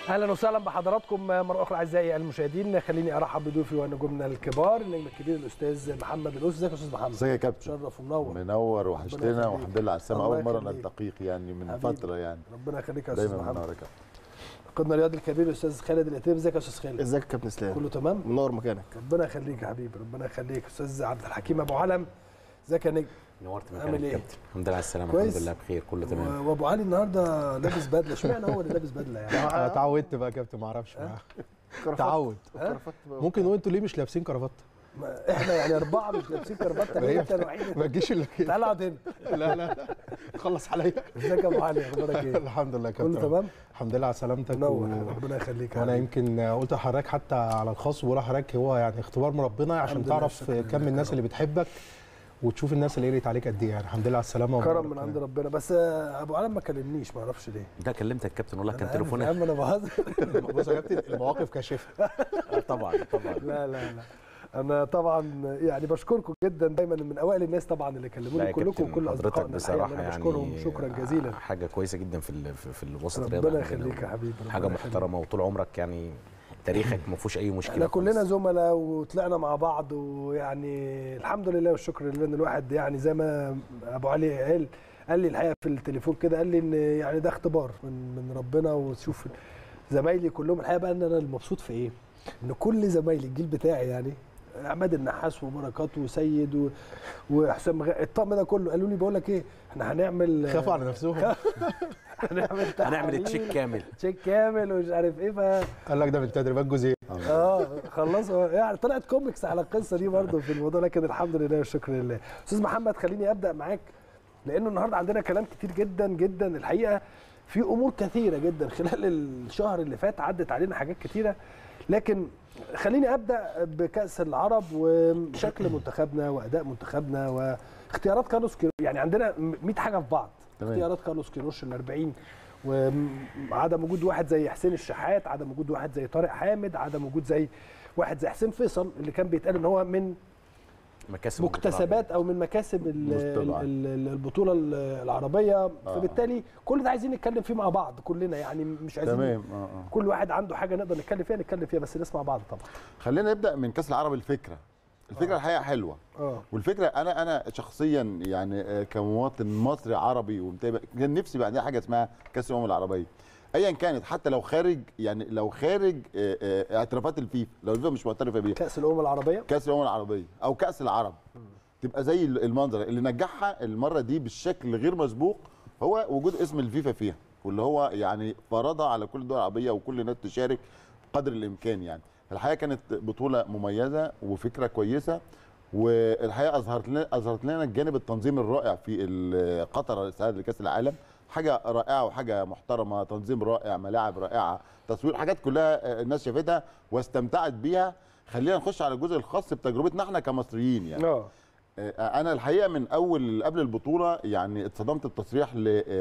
اهلا وسهلا بحضراتكم مره اخرى اعزائي المشاهدين. خليني ارحب بضيوفي ونجومنا الكبار، النجم الكبير الاستاذ محمد الأوس. ازيك يا استاذ محمد؟ ازيك يا كابتن؟ شرف ومنور. منور وحشتنا والحمد لله على السلامه. اول مره نلتقيك يعني من حبيبي. فتره يعني. ربنا يخليك يا استاذ محمد. دايما منورك. قدنا الرياضي الكبير الاستاذ خالد الاتيب. ازيك يا استاذ خالد؟ ازيك يا كابتن اسلام؟ كله تمام؟ منور مكانك. ربنا يخليك يا حبيبي، ربنا يخليك. استاذ عبد الحكيم ابو علم، ازيك يا نجم؟ نورت مكانك عامل ايه؟ كابتن. الحمد لله على السلامه. كويس؟ الحمد لله بخير كله تمام. وابو علي النهارده لابس بدله، اشمعنى هو اللي لابس بدله يعني؟ انا اتعودت بقى يا كابتن، ما اعرفش تعود. ممكن نقول انتوا ليه مش لابسين كرافات؟ احنا يعني 4 مش لابسين كرافته، انت الوحيد. ما تجيش الا كده. تعالى اقعد هنا. لا تخلص عليا. ازيك يا ابو علي؟ اخبارك ايه؟ الحمد لله يا كابتن. كله تمام؟ الحمد لله على سلامتك. منور. ربنا يخليك. وانا يمكن قلت لحضرتك حتى على الخاص، بقول لحضرتك هو يعني اختبار من ربنا عشان تعرف كم الناس اللي بتحبك وتشوف الناس اللي قريت عليك قد ايه. يعني الحمد لله على السلامه. كرم من عند ربنا. بس ابو علم ما كلمنيش، ما اعرفش ليه. ده كلمتك يا كابتن والله، كان تليفوني. تليفونك. يا عم انا بهزر. بص يا كابتن، المواقف كاشفه. طبعا. لا انا طبعا يعني بشكركم جدا، دايما من اوائل الناس طبعا اللي كلموني كلكم وكل اصدقائنا. بصراحه يعني يعني بشكرهم شكرا جزيلا. حاجه كويسه جدا في الوسط الرياضي. ربنا يخليك يا حبيبي. حاجه محترمه وطول عمرك يعني تاريخك ما فيهوش اي مشكله. احنا كلنا زملاء وطلعنا مع بعض، ويعني الحمد لله والشكر لله ان الواحد يعني زي ما ابو علي قال لي الحقيقه في التليفون كده، قال لي ان يعني ده اختبار من ربنا. وتشوف زمايلي كلهم الحقيقه بقى ان انا المبسوط في ايه؟ ان كل زمايلي الجيل بتاعي يعني عماد النحاس وبركات وسيد وحسام الطقم ده كله قالوا لي بقول لك ايه، احنا هنعمل خافوا على نفسهم. هنعمل تشيك كامل ومش عارف ايه. قال لك ده من تدريبات جزئيه. خلصوا يعني. طلعت كوميكس على القصه دي برضه في الموضوع، لكن الحمد لله والشكر لله. استاذ محمد خليني ابدا معاك، لانه النهارده عندنا كلام كتير جدا جدا الحقيقه، في امور كثيره جدا خلال الشهر اللي فات عدت علينا حاجات كتيره، لكن خليني ابدا بكاس العرب وشكل منتخبنا واداء منتخبنا واختيارات كارلوس كيروش. يعني عندنا 100 حاجه في بعض. اختيارات كارلوس كيروش ال40، وعدم وجود واحد زي حسين الشحات، عدم وجود واحد زي طارق حامد، عدم وجود زي واحد زي حسين فيصل اللي كان بيتقال ان هو من مكتسبات او من مكاسب البطوله العربيه. فبالتالي كل ده عايزين نتكلم فيه مع بعض كلنا، يعني مش عايزين تمام. كل واحد عنده حاجه نقدر نتكلم فيها بس نسمع بعض طبعا. خلينا نبدا من كاس العرب. الفكره الحقيقه حلوه. والفكره انا شخصيا يعني كمواطن مصري عربي ومتابع، كان نفسي يبقى عندنا حاجه اسمها كاس الامم العربيه ايا كانت، حتى لو خارج يعني لو خارج اعترافات الفيفا، لو الفيفا مش معترفه بيها. كاس الامم العربيه، كاس الامم العربيه او كاس العرب تبقى زي المنظر اللي نجحها المره دي بالشكل غير مسبوق، هو وجود اسم الفيفا فيها، واللي هو يعني فرضها على كل الدول العربيه وكل الناس تشارك قدر الامكان. يعني الحقيقه كانت بطوله مميزه وفكره كويسه، والحقيقه اظهرت لنا الجانب التنظيم الرائع في قطر استعداد لكاس العالم. حاجه رائعه وحاجه محترمه، تنظيم رائع، ملاعب رائعه، تصوير، حاجات كلها الناس شافتها واستمتعت بيها. خلينا نخش على الجزء الخاص بتجربتنا احنا كمصريين. يعني انا الحقيقه من اول قبل البطوله يعني اتصدمت بتصريح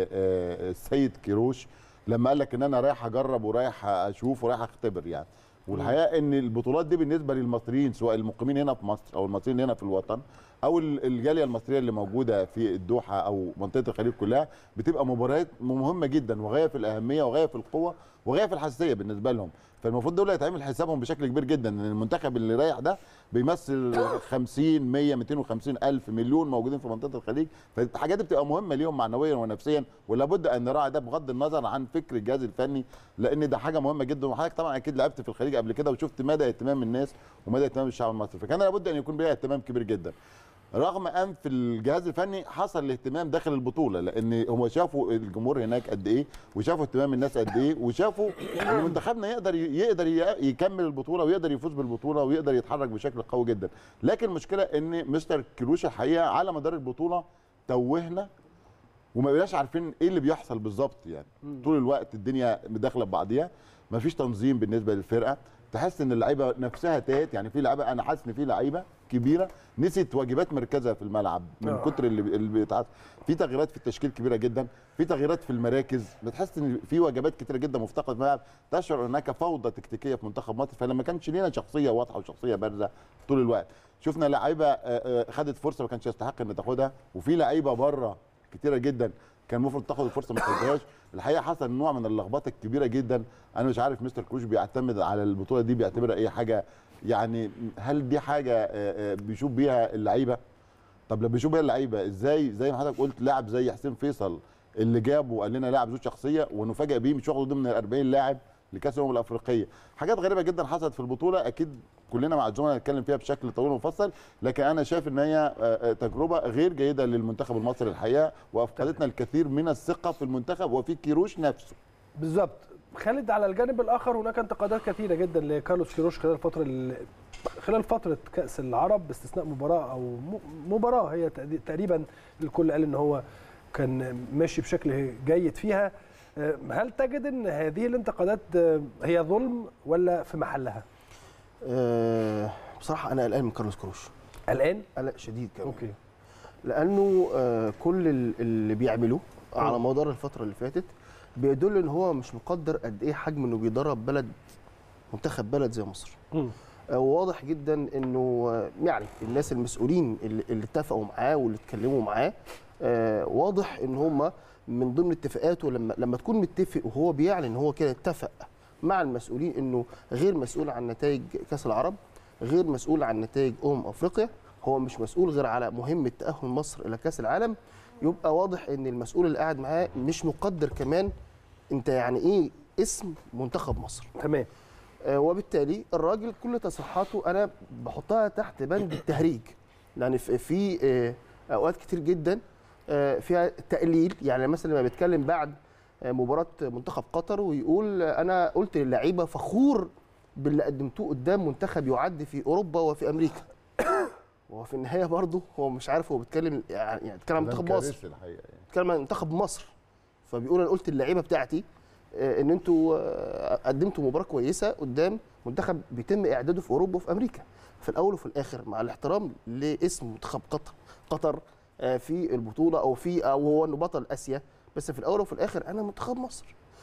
للسيد كيروش لما قال لك ان انا رايح اجرب ورايح اشوف ورايح اختبر. يعني والحقيقه ان البطولات دي بالنسبه للمصريين، سواء المقيمين هنا في مصر او المصريين هنا في الوطن او الجاليه المصريه اللي موجوده في الدوحه او منطقه الخليج كلها، بتبقى مباريات مهمه جدا وغايه في الاهميه وغايه في القوه وغايه في الحساسيه بالنسبه لهم. فالمفروض دول يتعمل حسابهم بشكل كبير جدا، ان المنتخب اللي رايح ده بيمثل 50 100 250 الف مليون موجودين في منطقه الخليج، فالحاجات دي بتبقى مهمه ليهم معنويا ونفسيا، ولا بد ان نراعي ده بغض النظر عن فكر الجهاز الفني، لان ده حاجه مهمه جدا. وحضرتك طبعا اكيد لعبت في الخليج قبل كده وشفت مدى اهتمام الناس ومدى اهتمام الشعب المصري، فكان لابد ان يكون بها اهتمام كبير جدا. رغم ان في الجهاز الفني حصل الاهتمام داخل البطوله، لان هم شافوا الجمهور هناك قد ايه، وشافوا اهتمام الناس قد ايه، وشافوا ان منتخبنا يقدر يكمل البطوله ويقدر يفوز بالبطوله ويقدر يتحرك بشكل قوي جدا. لكن المشكله ان مستر كيروش الحقيقه على مدار البطوله توهنا وما بقيناش عارفين ايه اللي بيحصل بالظبط. يعني طول الوقت الدنيا مداخله ببعضيها، مفيش تنظيم بالنسبه للفرقه، تحس ان اللعيبه نفسها تاهت. يعني في لعيبه، انا حاسس ان في لعيبه كبيره نسيت واجبات مركزها في الملعب من كتر اللي بيتعصب. في تغييرات في التشكيل كبيره جدا، في تغييرات في المراكز، بتحس ان في واجبات كتيره جدا مفتقده في الملعب، تشعر هناك فوضى تكتيكيه في منتخب مصر. فلما كانش لينا شخصيه واضحه وشخصيه بارزه طول الوقت، شفنا لعيبه خدت فرصه ما كانش يستحق ان تاخدها، وفي لعيبه بره كتيره جدا كان المفروض تاخد الفرصه ما خدتهاش. الحقيقه حصل نوع من اللخبطه الكبيره جدا. انا مش عارف مستر كروش بيعتمد على البطوله دي بيعتبرها ايه حاجه، يعني هل دي حاجه بيشوف بيها اللعيبه؟ طب لما بيشوف بيها اللعيبه ازاي؟ زي ما حضرتك قلت لاعب زي حسين فيصل اللي جابه وقال لنا لاعب ذو شخصيه ونفاجئ بيه مش واخده ضمن ال 40 لاعب لكاس الامم الافريقيه. حاجات غريبه جدا حصلت في البطوله، اكيد كلنا مع الزملاء هنتكلم فيها بشكل طويل ومفصل، لكن انا شايف ان هي تجربه غير جيده للمنتخب المصري الحقيقه، وافقدتنا الكثير من الثقه في المنتخب وفي كيروش نفسه. بالظبط. خالد، على الجانب الاخر هناك انتقادات كثيره جدا لكارلوس كيروش خلال فتره كاس العرب باستثناء مباراه او مباراه هي تقريبا الكل قال ان هو كان ماشي بشكل جيد فيها. هل تجد ان هذه الانتقادات هي ظلم ولا في محلها؟ بصراحه انا قلقان من كارلوس كيروش. قلقان؟ قلق شديد كمان. اوكي. لانه كل اللي بيعمله على مدار الفتره اللي فاتت بيدل ان هو مش مقدر قد ايه حجم انه بيدرب منتخب بلد زي مصر. واضح جدا انه يعني الناس المسؤولين اللي اتفقوا معاه واللي اتكلموا معاه واضح ان هم من ضمن اتفاقاته لما تكون متفق وهو بيعلن ان هو كده اتفق مع المسؤولين انه غير مسؤول عن نتائج كاس العرب، غير مسؤول عن نتائج افريقيا، هو مش مسؤول غير على مهمه تاهل مصر الى كاس العالم. يبقى واضح ان المسؤول اللي قاعد معاه مش مقدر كمان انت يعني ايه اسم منتخب مصر. تمام. وبالتالي الراجل كل تصريحاته انا بحطها تحت بند التهريج، يعني في اوقات كتير جدا فيها تقليل. يعني مثلا لما بيتكلم بعد مباراه منتخب قطر ويقول انا قلت للعيبه فخور باللي قدمتوه قدام منتخب يعد في اوروبا وفي امريكا. وفي النهايه برضه هو مش عارف هو بيتكلم يعني بيتكلم عن منتخب مصر، بيتكلم عن منتخب مصر، فبيقول انا قلت للعيبه بتاعتي ان انتوا قدمتوا مباراه كويسه قدام منتخب بيتم اعداده في اوروبا وفي امريكا. في الاول وفي الاخر مع الاحترام لاسم منتخب قطر في البطوله او هو انه بطل اسيا، بس في الاول وفي الاخر انا منتخب مصر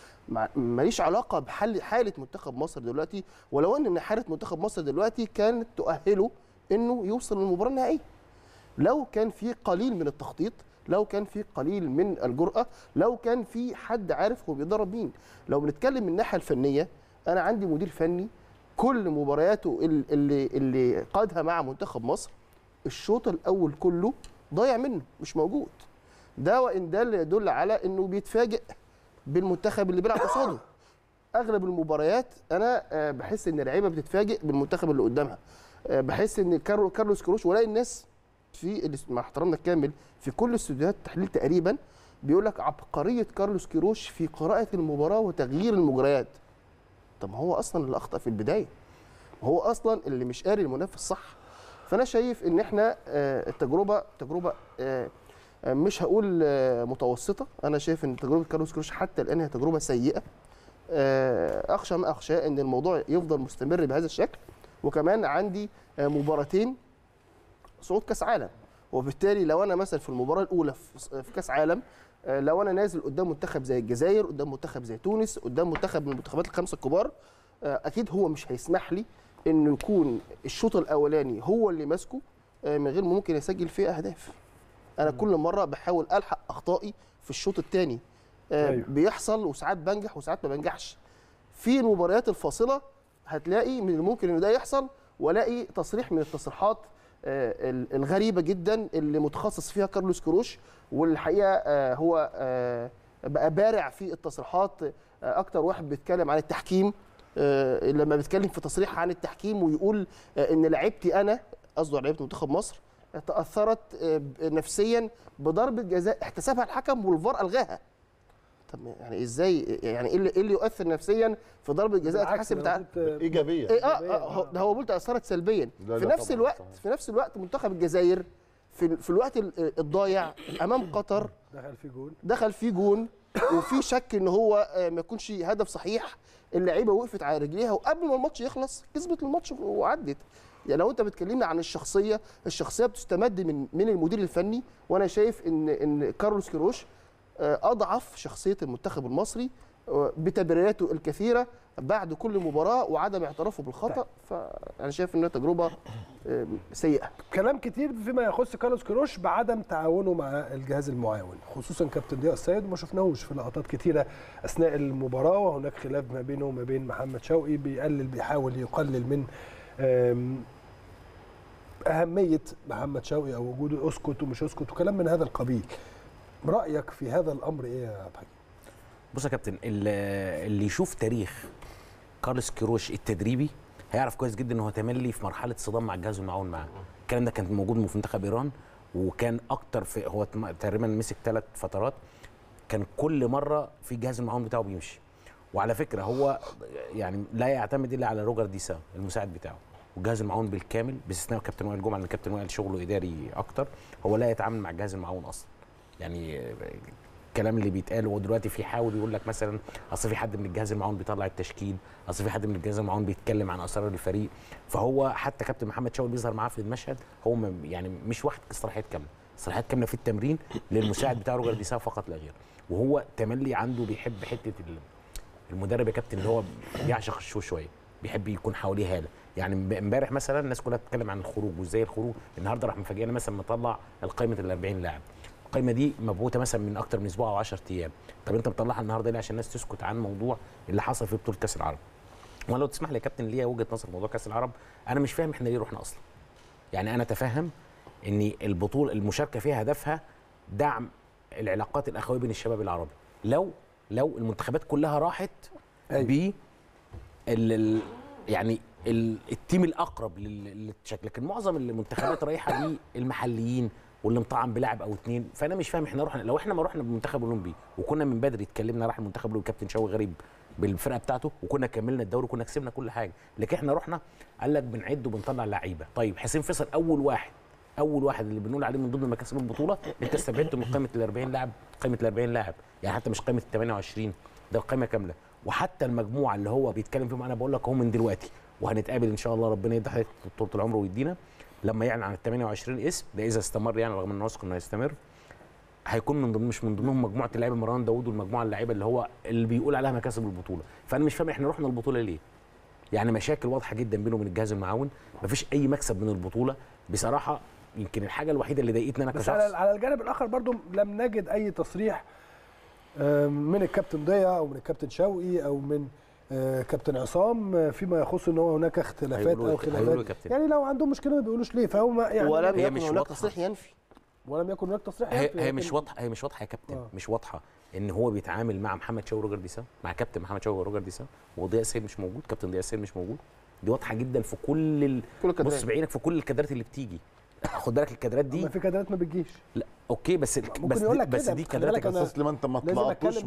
ماليش علاقه حاله منتخب مصر دلوقتي، ولو ان حاله منتخب مصر دلوقتي كانت تؤهله انه يوصل للمباراه النهائيه. لو كان في قليل من التخطيط، لو كان في قليل من الجرأة، لو كان في حد عارف هو بيدرب مين. لو بنتكلم من الناحيه الفنيه، انا عندي مدير فني كل مبارياته اللي قادها مع منتخب مصر الشوط الاول كله ضايع منه، مش موجود. ده وان ده اللي يدل على انه بيتفاجئ بالمنتخب اللي بيلعب قصاده. اغلب المباريات انا بحس ان اللعيبه بتتفاجئ بالمنتخب اللي قدامها. بحس ان كارلوس كيروش ولاقي الناس مع احترامنا الكامل في كل استوديوهات التحليل تقريبا بيقول لك عبقريه كارلوس كيروش في قراءه المباراه وتغيير المجريات. طب ما هو اصلا اللي اخطا في البدايه، هو اصلا اللي مش قاري المنافس صح. فانا شايف ان احنا تجربه مش هقول متوسطه، انا شايف ان تجربه كارلوس كيروش حتى الان هي تجربه سيئه. اخشى ما اخشى ان الموضوع يفضل مستمر بهذا الشكل. وكمان عندي مباراتين صعود كاس عالم، وبالتالي لو انا مثلا في المباراه الاولى في كاس عالم لو انا نازل قدام منتخب زي الجزائر، قدام منتخب زي تونس، قدام منتخب من المنتخبات الخمسه الكبار، اكيد هو مش هيسمح لي انه يكون الشوط الاولاني هو اللي ماسكه من غير ما ممكن يسجل فيه اهداف. انا كل مره بحاول الحق اخطائي في الشوط الثاني. بيحصل وساعات بنجح وساعات ما بنجحش. في المباريات الفاصله هتلاقي من الممكن ان ده يحصل، والاقي تصريح من التصريحات الغريبه جدا اللي متخصص فيها كارلوس كيروش، والحقيقه هو بقى بارع في التصريحات. اكتر واحد بيتكلم عن التحكيم، لما بيتكلم في تصريح عن التحكيم ويقول ان لعيبتي انا قصده لعيبه منتخب مصر تاثرت نفسيا بضربه جزاء احتسبها الحكم والفار الغاها. طب يعني ازاي؟ يعني ايه اللي يؤثر نفسيا في ضربه جزاء تحسب ايجابيه؟ ده هو بيقول تاثرت سلبيا. في نفس الوقت منتخب الجزائر في الوقت الضايع امام قطر دخل فيه جون وفي شك ان هو ما يكونش هدف صحيح. اللعيبه وقفت على رجليها وقبل ما الماتش يخلص كسبت الماتش وعدت. يعني لو انت بتكلمنا عن الشخصيه بتستمد من المدير الفني، وانا شايف ان كارلوس كيروش اضعف شخصيه المنتخب المصري بتبريراته الكثيره بعد كل مباراه وعدم اعترافه بالخطا. فانا شايف انها تجربه سيئه. كلام كتير فيما يخص كارلوس كيروش بعدم تعاونه مع الجهاز المعاون، خصوصا كابتن ضياء السيد، وما شفناهوش في لقطات كتيره اثناء المباراه، وهناك خلاف ما بينه وما بين محمد شوقي، بيحاول يقلل من اهميه محمد شوقي او وجوده، اسكت ومش اسكت وكلام من هذا القبيل. رايك في هذا الامر ايه يا عبد الحكيم؟ بص يا كابتن، اللي يشوف تاريخ كارلوس كيروش التدريبي هيعرف كويس جدا ان هو تملي في مرحله صدام مع الجهاز المعاون معاه. الكلام ده كان موجود في منتخب ايران، وكان اكتر في هو تقريبا مسك 3 فترات، كان كل مره في الجهاز المعاون بتاعه بيمشي. وعلى فكره هو يعني لا يعتمد الا على روجر ديسا المساعد بتاعه، والجهاز المعاون بالكامل باستثناء كابتن وائل جمعه، لان الكابتن وائل شغله اداري اكتر، هو لا يتعامل مع الجهاز المعاون اصلا. يعني الكلام اللي بيتقال هو دلوقتي في حاول يقول لك مثلا اصل في حد من الجهاز المعاون بيطلع التشكيل، اصل في حد من الجهاز المعاون بيتكلم عن اسرار الفريق. فهو حتى كابتن محمد شوقي بيظهر معاه في المشهد، هو يعني مش واخد صلاحيات كامله، صلاحيات كامله في التمرين للمساعد بتاع روجر ديسا فقط لا غير. وهو تملي عنده بيحب حته المدرب يا كابتن اللي هو بيعشق الشو شويه، بيحب يكون حواليه هاله. يعني امبارح مثلا الناس كلها بتتكلم عن الخروج وازاي الخروج، النهارده راح مفاجئنا مثلا مطلع القائمه ال 40 لاعب. القائمه دي مبعوثه مثلا من اكتر من اسبوع او 10 ايام، طب انت مطلعها النهارده ليه؟ عشان الناس تسكت عن موضوع اللي حصل في بطوله كاس العرب. وانا لو تسمح لي يا كابتن ليا وجهه نظر في موضوع كاس العرب، انا مش فاهم احنا ليه رحنا اصلا. يعني انا اتفهم ان البطوله المشاركه فيها هدفها دعم العلاقات الاخويه بين الشباب العربي. لو المنتخبات كلها راحت ب يعني التيم الاقرب للشكل، لكن معظم المنتخبات رايحه للمحليين واللي مطعم بلاعب او 2. فانا مش فاهم احنا رحنا، لو احنا ما رحنا بالمنتخب الاولمبي وكنا من بدري اتكلمنا راح المنتخب الاولمبي كابتن شوقي غريب بالفرقه بتاعته وكنا كملنا الدوري وكنا كسبنا كل حاجه، لكن احنا رحنا قال لك بنعد وبنطلع لعيبه. طيب حسين فيصل اول واحد اللي بنقول عليه من ضمن مكاسب البطوله، انت استبعدته من قائمه ال 40 لاعب، قائمه ال 40 لاعب يعني حتى مش قائمه ال 28، ده القائمه كامله. وحتى المجموعه اللي هو بيتكلم فيهم انا بقول لك اهو من دلوقتي، وهنتقابل ان شاء الله ربنا يدي حضرتك طول العمر ويدينا لما يعلن عن ال 28 اسم ده اذا استمر، يعني رغم ان واثق انه هيستمر، هيكون من ضمن مش من ضمنهم مجموعه اللعيبه مروان داوود والمجموعه اللعيبه اللي بيقول عليها مكاسب البطوله. فانا مش فاهم احنا رحنا البطوله ليه؟ يعني مشاكل واضحه جدا بينه وبين الجهاز المعاون، مفيش اي مكسب من البطوله بصراحه. يمكن الحاجه الوحيده اللي ضايقتني انا بس كشخص، على الجانب الاخر برضو لم نجد اي تصريح من الكابتن ضياء او من الكابتن شوقي او من كابتن عصام فيما يخص ان هو هناك اختلافات او خلافات. يعني لو عندهم مشكله ما بيقولوش ليه، فهو يعني ولم يكن هناك تصريح ينفي، ولم يكن هناك تصريح ينفي. هي مش واضحه يا كابتن، مش واضحه ان هو بيتعامل مع محمد شوقي وروجر ديسا، مع كابتن محمد شوقي وروجر ديسا، وضياء السيد مش موجود، كابتن ضياء السيد مش موجود. دي واضحه جدا في كل بص بعينك في كل الكادرات اللي بتيجي، خد بالك الكادرات دي في كادرات ما بتجيش. لا اوكي بس دي كادرات اساس لما انت ما طلعتوش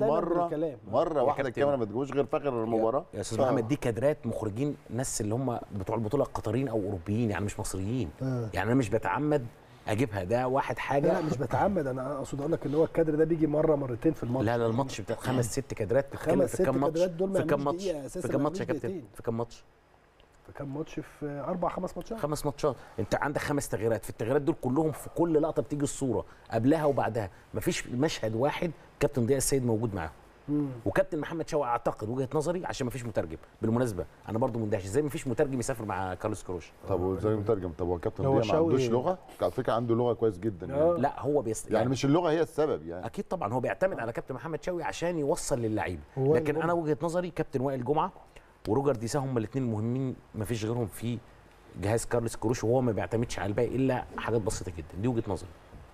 مره واحده الكاميرا ما تجيبوش غير في اخر المباراه. يا استاذ محمد دي كادرات مخرجين ناس اللي هم بتوع البطوله قطريين او اوروبيين، يعني مش مصريين. يعني انا مش بتعمد اجيبها، ده واحد حاجه. لا مش بتعمد، انا اقصد اقول لك ان هو الكادر ده بيجي مره مرتين في الماتش. لا الماتش بتاع 5 6 كادرات بتتكلم في كام ماتش؟ في كام ماتش يا كابتن؟ في كام ماتش؟ في كام ماتش؟ في 4 5 ماتشات. 5 ماتشات، انت عندك 5 تغييرات، في التغييرات دول كلهم في كل لقطه بتيجي الصوره قبلها وبعدها، مفيش مشهد واحد كابتن ضياء السيد موجود معاهم. وكابتن محمد شوقي اعتقد وجهه نظري عشان مفيش مترجم. بالمناسبه انا برضو مندهش ازاي مفيش مترجم يسافر مع كارلوس كيروش. طب وازاي مترجم؟ طب هو كابتن ضياء ما عندوش لغه؟ على فكره عنده لغه كويس جدا يعني. لا هو يعني مش اللغه هي السبب يعني. اكيد طبعا هو بيعتمد على كابتن محمد شوقي عشان يوصل للعيبه، لكن انا وجهه نظري كابتن وائل جمعه وروجر ديسا هم الاثنين المهمين، مفيش غيرهم في جهاز كارلوس كيروش، وهو ما بيعتمدش على الباقي الا حاجات بسيطه جدا. دي وجهه نظري.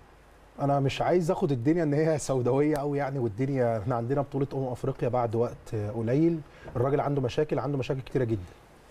انا مش عايز اخد الدنيا ان هي سوداويه قوي يعني، والدنيا احنا عندنا بطوله افريقيا بعد وقت قليل، الراجل عنده مشاكل كتيره جدا،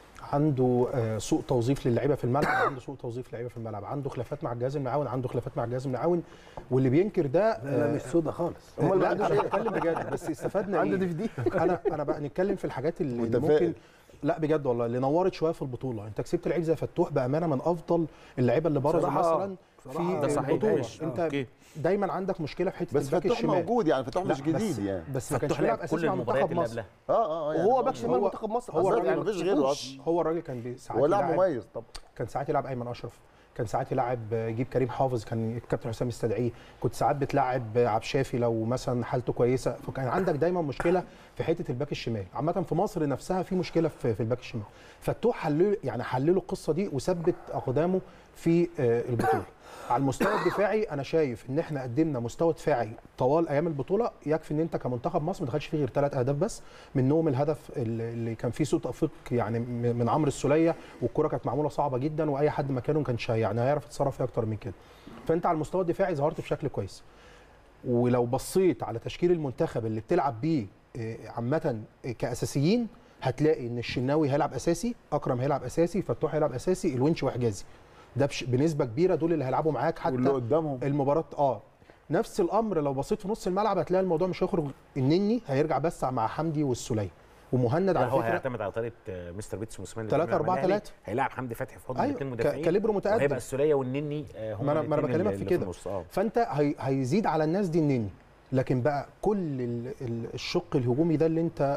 عنده سوء توظيف للعيبه في الملعب، عنده سوء توظيف للعيبه في الملعب، عنده خلافات مع الجهاز المعاون، واللي بينكر ده لا مش سودا خالص. لا انا بتكلم بجد، بس استفدنا عنده دي انا بقى نتكلم في الحاجات اللي ممكن، لا بجد والله اللي نورت شويه في البطوله. انت كسبت لعيب زي فتوح بامانه من افضل اللعيبه اللي برزوا مثلا في البطوله. انت دايما عندك مشكله في حته بس فتوح موجود يعني، فتوح مش جديد يعني، بس ما كانش بيلعب اساسي مع منتخب مصر. يعني وهو باك شمال منتخب مصر هو يعني مفيش غيره اصلا. هو الراجل كان ساعات هو لاعب مميز. طب كان ساعات يلعب ايمن اشرف، كان ساعات يلعب يجيب كريم حافظ، كان الكابتن حسام يستدعيه، كنت ساعات بتلعب عبد الشافي لو مثلا حالته كويسه، فكان عندك دايما مشكله في حته الباك الشمال. عامه في مصر نفسها في مشكله في الباك الشمال. فتوح حللوا القصه دي وثبت اقدامه في البطوله. على المستوى الدفاعي انا شايف ان احنا قدمنا مستوى دفاعي طوال ايام البطوله، يكفي ان انت كمنتخب مصر ما دخلش فيه غير 3 اهداف بس، منهم الهدف اللي كان فيه سوء توفيق يعني من عمرو السوليه، والكره كانت معموله صعبه جدا، واي حد مكانه ما كانش يعني هيعرف يتصرف فيها اكتر من كده. فانت على المستوى الدفاعي ظهرت بشكل كويس. ولو بصيت على تشكيل المنتخب اللي بتلعب بيه عامه كاساسيين، هتلاقي ان الشناوي هيلعب اساسي، اكرم هيلعب اساسي، فتوح هيلعب اساسي، الونش وحجازي. ده بنسبه كبيره دول اللي هيلعبوا معاك حتى واللي قدامهم المباراه. نفس الامر لو بصيت في نص الملعب هتلاقي الموضوع مش هيخرج. النني هيرجع بس مع حمدي والسوليه ومهند على هو فكره هيعتمد على طريقه مستر بيتس موسيماني 3-4-3. هيلاعب حمدي فتحي في حضن أيوة الاثنين مدافعين، كاليبرو متقدم، وهيبقى السوليه والنني هم ما انا بكلمك في كده. فانت هيزيد على الناس دي النني، لكن بقى كل الشق الهجومي ده اللي انت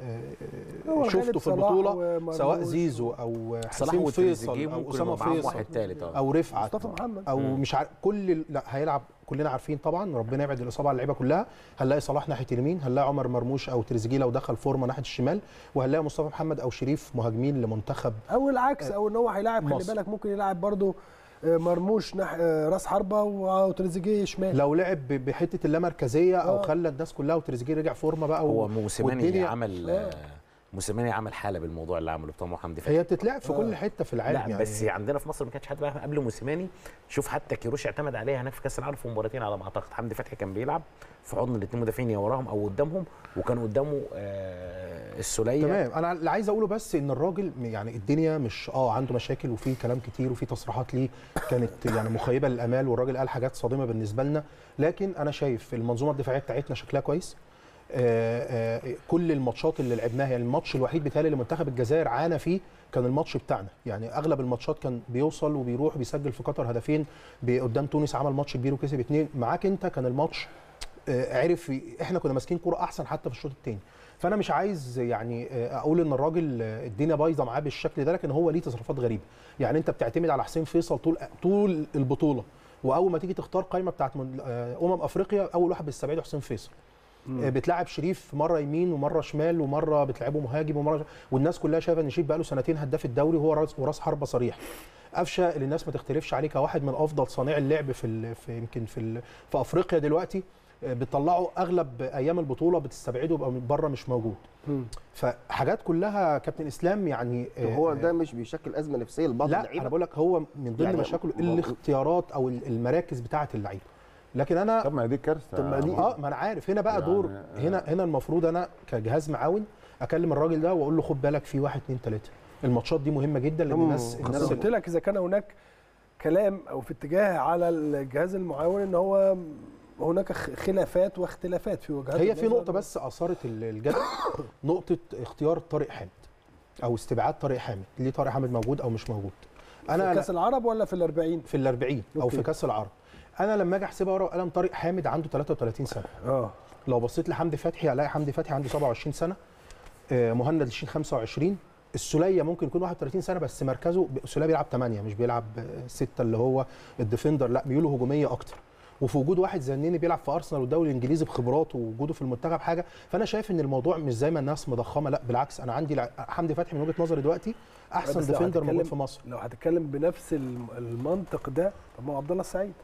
شفته في البطوله، سواء زيزو او حسين فيصل او اسامه فيصل او رفعت مصطفى محمد او مش عارف لا هيلعب. كلنا عارفين طبعا، ربنا يبعد الاصابه عن اللعيبه كلها. هنلاقي صلاح ناحيه اليمين، هنلاقي عمر مرموش او تريزيجيه لو دخل فورمه ناحيه الشمال، وهنلاقي مصطفى محمد او شريف مهاجمين لمنتخب، او العكس، او ان هو هيلاعب خلي بالك ممكن يلعب برضو مرموش راس حربه وتريزيجيه شمال. لو لعب بحته اللامركزيه او خلى الناس كلها وتريزيجيه رجع فورمه بقى. هو موسيماني عمل حاله بالموضوع اللي عمله بتاع حمدي فتحي. هي بتتلعب في كل حته في العالم لا يعني. بس عندنا في مصر ما كانش حد بقى قبل موسيماني. شوف حتى كيروش اعتمد عليها هناك في كاس العالم في مباراتين على ما اعتقد. حمدي فتحي كان بيلعب في حضن الاثنين مدافعين، يا وراهم او قدامهم، وكان قدامه السوليه. تمام. انا اللي عايز اقوله بس ان الراجل يعني الدنيا مش عنده مشاكل، وفي كلام كتير وفي تصريحات ليه كانت يعني مخيبه للامال، والراجل قال حاجات صادمه بالنسبه لنا. لكن انا شايف المنظومه الدفاعيه بتاعتنا شكلها كويس. كل الماتشات اللي لعبناها، يعني الماتش الوحيد بتاعي اللي منتخب الجزائر عانى فيه كان الماتش بتاعنا. يعني اغلب الماتشات كان بيوصل وبيروح بيسجل في قطر هدفين. قدام تونس عمل ماتش كبير وكسب 2. معاك انت كان الماتش عرف احنا كنا ماسكين كوره احسن حتى في الشوط الثاني. فانا مش عايز يعني اقول ان الراجل الدنيا بايظه معاه بالشكل ده، لكن هو ليه تصرفات غريبه. يعني انت بتعتمد على حسين فيصل طول البطوله، واول ما تيجي تختار قائمه بتاعت افريقيا اول واحد بيستبعده حسين فيصل. بتلعب شريف مره يمين ومره شمال، ومره بتلعبه مهاجم والناس كلها شايفه ان شريف بقى له سنتين هداف الدوري وهو راس حربه صريح. قفشه اللي الناس ما تختلفش عليه كواحد من افضل صانعي اللعب يمكن في افريقيا دلوقتي، بتطلعوا اغلب ايام البطوله بتستبعده يبقى بره مش موجود. فحاجات كلها كابتن اسلام يعني هو ده مش بيشكل ازمه نفسيه لبعض اللعيبه؟ لا انا بقول لك هو من ضمن يعني مشاكله الاختيارات او المراكز بتاعه اللعيبه. لكن انا طب ما دي كارثه. طب ما دي ما انا عارف هنا بقى يعني دور هنا المفروض انا كجهاز معاون اكلم الراجل ده واقول له خد بالك في 1 2 3 الماتشات دي مهمه جدا، لان الناس قلت لك اذا كان هناك كلام او في اتجاه على الجهاز المعاون ان هو هناك خلافات واختلافات في وجهات هي في نقطه بس اثارت الجدل نقطه اختيار طارق حامد او استبعاد طارق حامد. ليه طارق حامد موجود او مش موجود؟ انا في كاس العرب ولا في ال40؟ في ال40 او في كاس العرب. انا لما اجي احسبها ورقه وقلم، طارق حامد عنده 33 سنه. لو بصيت لحمدي فتحي هلاقي حمدي فتحي عنده 27 سنه، مهند لشين 25. السوليه ممكن يكون 31 سنه بس مركزه السوليه بيلعب 8 مش بيلعب 6 اللي هو الديفندر، لا ميوله هجوميه اكتر. وفي وجود واحد زي النني بيلعب في ارسنال والدوري الانجليزي بخبراته ووجوده في المنتخب حاجه. فانا شايف ان الموضوع مش زي ما الناس مضخمه، لا بالعكس. انا عندي حمدي فتحي من وجهه نظري دلوقتي احسن ديفندر موجود في مصر. لو هتتكلم بنفس المنطق ده، طب ما هو عبد الله السعيد.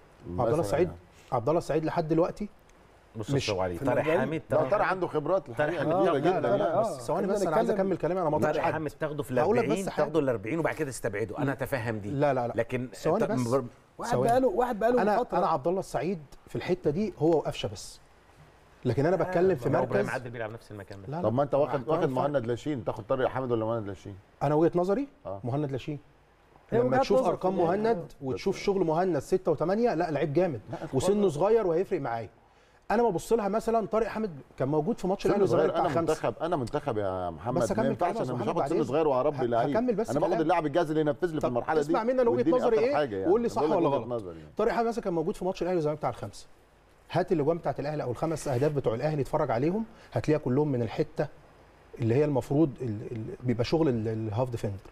عبد الله السعيد لحد دلوقتي مش عليه. طارق حامد طارق عنده خبرات الحقيقه كبيره جدا. بس ثواني بس انا عايز اكمل كلامي. انا ما قطعتش حد. طارق حامد تاخده في ال40 تاخده ال40 وبعد كده تستبعده. انا اتفهم دي. لا لكن ثواني بس. واحد بقاله فتره. انا عبد الله السعيد في الحته دي هو وقفشه بس، لكن انا بتكلم في مركز. ابراهيم عادل بيلعب نفس المكان ده. طب ما انت واخد مهند لاشين، تاخد طارق حامد ولا مهند لاشين؟ انا وجهه نظري مهند لاشين. لما تشوف ارقام مهند وتشوف شغل مهند 6 و8 لا لعيب جامد وسنه صغير وهيفرق معايا. انا ما ابص لها مثلا طارق حامد كان موجود في ماتش الاهلي والزمالك بتاع 5. انا منتخب يا محمد. بس ما ينفعش انا مش هاخد سن صغير وهربي لعيب. انا باخد اللاعب الجاهز اللي ينفذ لي في المرحله دي. اسمع مني انا وجهه نظري ايه وقول لي صح ولا غلط. يعني. طارق حامد مثلا كان موجود في ماتش الاهلي والزمالك بتاع 5. هات الاجوان بتاعت الاهلي او ال5 اهداف بتوع الاهلي اتفرج عليهم هتلاقيها كلهم من الحته اللي هي المفروض بيبقى شغل الهاف ديفندر.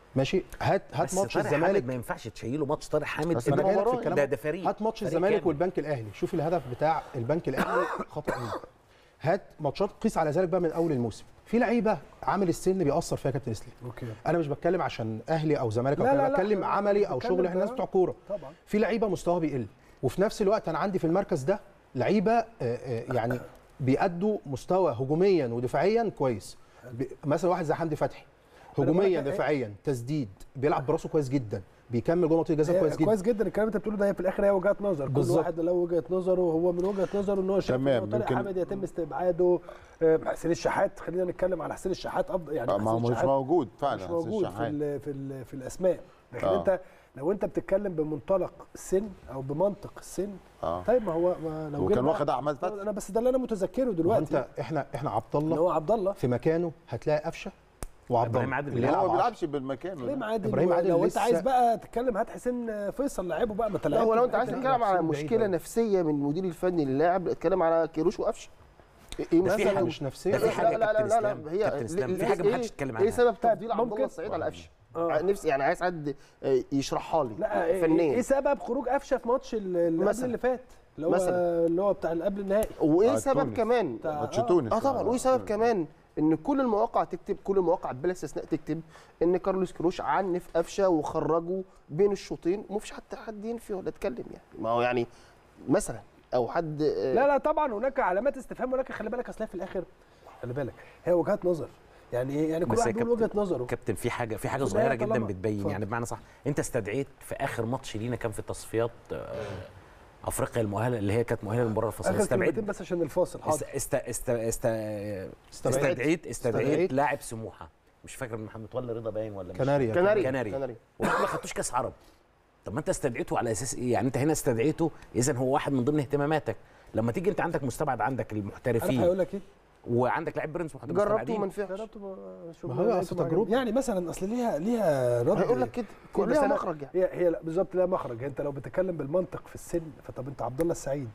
ماشي. هات بس ماتش طارق الزمالك. حامد ما ينفعش تشيله ماتش طارق حامد. بس انا ده جاي لك في مباراة. الكلام. ده فريق. هات ماتش فريق الزمالك كامل. والبنك الاهلي، شوف الهدف بتاع البنك الاهلي خطا مين. هات ماتشات قيس على ذلك بقى من اول الموسم. في لعيبه عامل السن بيأثر فيها كابتن اسلام. اوكي. انا مش بتكلم عشان اهلي او زمالك او لا، كده، لا، لا، بتكلم أنا عملي او بتكلم شغل، احنا ناس ده. بتوع كوره. طبعا. في لعيبه مستواه بيقل، وفي نفس الوقت انا عندي في المركز ده لعيبه يعني بيأدوا مستوى هجوميا ودفاعيا كويس. مثلا واحد زي حمدي فتحي، هجوميا دفاعيا تسديد، بيلعب براسه كويس جدا، بيكمل جوه منطقه الجزاء كويس جدا. كويس جدا. الكلام اللي انت بتقوله ده هي في الاخر هي وجهات نظر، كل بالظبط. واحد له وجهه نظره. هو من وجهه نظره ان هو شايف تمام، ان طارق ممكن- حامد يتم استبعاده. حسين الشحات، خلينا نتكلم على حسين الشحات افضل يعني. ما هو حسين مش الشحات موجود فعلا. مش حسين موجود الشحات. في الاسماء. لكن انت لو انت بتتكلم بمنطلق السن او بمنطق السن، طيب ما هو ما لو وكان جبنا- واخد احمد فتحي. انا بس ده اللي انا متذكره دلوقتي. انت احنا عبد اللي الله هو عبد الله في مكانه هتلاقي قفشه وعبد إبراهيم الله عادل اللي هو يلعب ما 10. بيلعبش بالمكان. ابراهيم عادل. إبراهيم عادل لو انت لسه- عايز بقى تتكلم هات حسين فيصل لعبه بقى، ما انت لا لعبت هو لو انت في عايز الحتة دي. تتكلم على بعيد مشكله أوي. نفسيه من المدير الفني للاعب، اتكلم على كيروش وقفشه. ايه ده في مثلا حاجة مش نفسيه. ده في حاجه لا كابتن لا لا اسلام. هي كابتن اسلام في ليه- حاجه ايه- ما حدش يتكلم ايه عنها. سبب طيب، تفضيل عبد الله ممكن- السعيد على قفشه؟ آه. نفسي يعني عايز حد يشرحها لي لا فنيا. ايه سبب خروج قفشه في ماتش اللي قبل مثلا. اللي فات، اللي هو مثلا. اللي هو بتاع اللي قبل النهائي؟ وايه سبب تونس. كمان بتاع- ماتش تونس. طبعا وايه سبب كمان ان كل المواقع تكتب، كل المواقع بلا استثناء تكتب ان كارلوس كروش عنف قفشه وخرجه بين الشوطين، ومفيش حد ينفي ولا يتكلم يعني. ما هو يعني مثلا او حد لا لا طبعا هناك علامات استفهام، ولكن خلي بالك اصل هي في الاخر، خلي بالك هي وجهات نظر. يعني ايه؟ يعني كل بس يا واحد بيقول وجهه كابتن- نظره. كابتن في حاجه في صغيره النهاية جدا طالما- بتبين اتفضل. يعني بمعنى صح. انت استدعيت في اخر ماتش لينا كان في تصفيات افريقيا المؤهله اللي هي كانت مؤهله للمباراه الفاصله. اخر كلمتين استبعدت بس عشان الفاصل. حاضر. استدعيت لاعب سموحه، مش فاكر محمد ولا رضا باين ولا مش كناريا. كناري وما خدتوش كاس عرب. طب ما انت استدعيته على اساس ايه؟ يعني انت هنا استدعيته، اذا هو واحد من ضمن اهتماماتك. لما تيجي انت عندك مستبعد، عندك عارف المحترفين هيقول لك ايه؟ وعندك لاعب برنس جربته وما نفعش. جربته ما هو أصل تجربة. يعني مثلا اصل ليها رد. هيقول لك كده بس ليها أنا- مخرج يعني. هي لا، بالظبط لها مخرج. انت لو بتتكلم بالمنطق في السن، فطب انت عبد الله السعيد،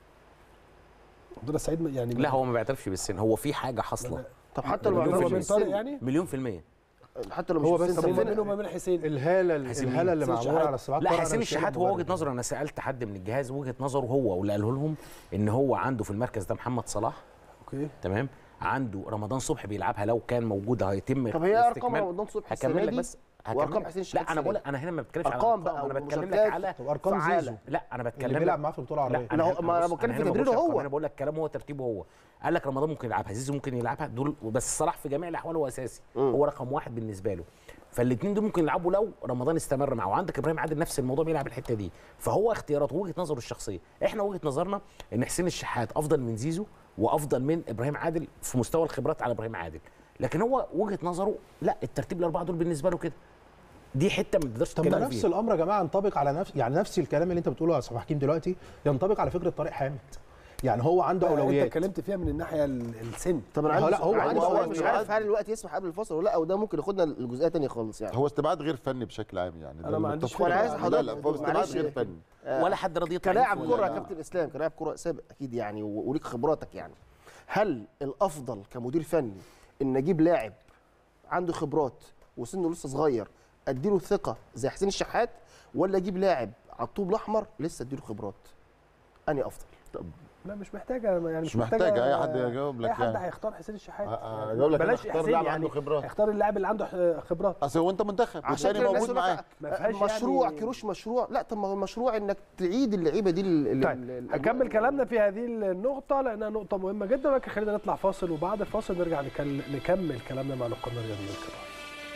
عبد الله السعيد يعني لا هو ما بيعترفش بالسن، هو في حاجه حاصله. طب حتى لو مليون ما في هو من عملش طارق السن، يعني. مليون في المية. حتى لو مش هو في بس السن، طب سن. بينه وبين حسين. الهاله اللي حسين معموله الشحات. على الصباعات. لا طبعاً حسين أنا مش الشحات شايف هو وجهه مبرر. نظره. انا سالت حد من الجهاز وجهه نظره هو واللي قاله لهم ان هو عنده في المركز ده محمد صلاح، اوكي. تمام، عنده رمضان صبحي بيلعبها لو كان موجود هيتم طب هي ارقام استكمال. رمضان صبحي هكمل السنه لك دي بس وارقام حسين الشحات لا انا بقول انا هنا ما بتكلمش على أرقام الأرقام، بقى انا بتكلم لك ومشاركات على وارقام فعالة. زيزو لا انا بتكلم اللي لك بيلعب معاه في البطوله لا العربيه. أنا بص، بتكلم في هنا ما تدريبه بقولش هو. انا بقول لك كلامه هو ترتيبه هو. قال لك رمضان ممكن يلعبها، زيزو ممكن يلعبها دول، بس صلاح في جميع الاحوال هو اساسي، هو رقم واحد بالنسبه له. فالاثنين دول ممكن يلعبوا لو رمضان استمر معه. وعندك ابراهيم عادل نفس الموضوع بيلعب الحته دي. فهو اختياراته وجهه نظره الشخصيه. احنا وجهه نظرنا ان حسين الشحات افضل من زيزو وافضل من ابراهيم عادل في مستوى الخبرات على ابراهيم عادل، لكن هو وجهه نظره لا، الترتيب الاربعه دول بالنسبه له كده. دي حته ما تقدرش طب ما تتكلم نفس فيها. الامر يا جماعه ينطبق على نفس الكلام اللي انت بتقوله يا صباح حكيم دلوقتي ينطبق على فكره طارق حامد. يعني هو عنده انت اولويات. اتكلمت فيها من الناهيه السن. طب انا هو عندي لا، هو عندي عنده سؤال أول مش استبعاد. عارف هل الوقت يسمح قبل الفصل ولا لا، او ده ممكن ياخدنا لجزئيه ثانيه خالص يعني. هو استبعاد غير فني بشكل عام يعني. أنا ما عنديش متفق فكرة. معاك. أنا عايز لا لا حضرتك- هو استبعاد معلش. غير فني. ولا حد راضي يطلع كلاعب ينفي كره ولا يا لا. كابتن اسلام، كلاعب كره سابق اكيد يعني وليك خبراتك يعني. هل الافضل كمدير فني ان اجيب لاعب عنده خبرات وسنه لسه صغير اديله ثقه زي حسين الشحات، ولا اجيب لاعب على الطوب الاحمر لسه اديله خبرات؟ انهي افضل؟ لا مش محتاجه يعني، مش محتاجة أي حد يجاوب لك اي حد يعني. هيختار حسين الشحات. أجاوب لك أنا بلاش اختار حسين لاعب يعني، عنده خبرات. اختار اللاعب اللي عنده خبرات. اصل هو انت منتخب عشان والثاني كده الناس موجود يقول لك معاك. ما فيهاش مشروع يعني. كيروش مشروع. لا طب ما هو المشروع انك تعيد اللعيبه دي طيب هنكمل كلامنا في هذه النقطة لأنها نقطة مهمة جدا، ولكن خلينا نطلع فاصل وبعد الفاصل نرجع نكمل كلامنا مع نقادنا الرياضيين الكرام.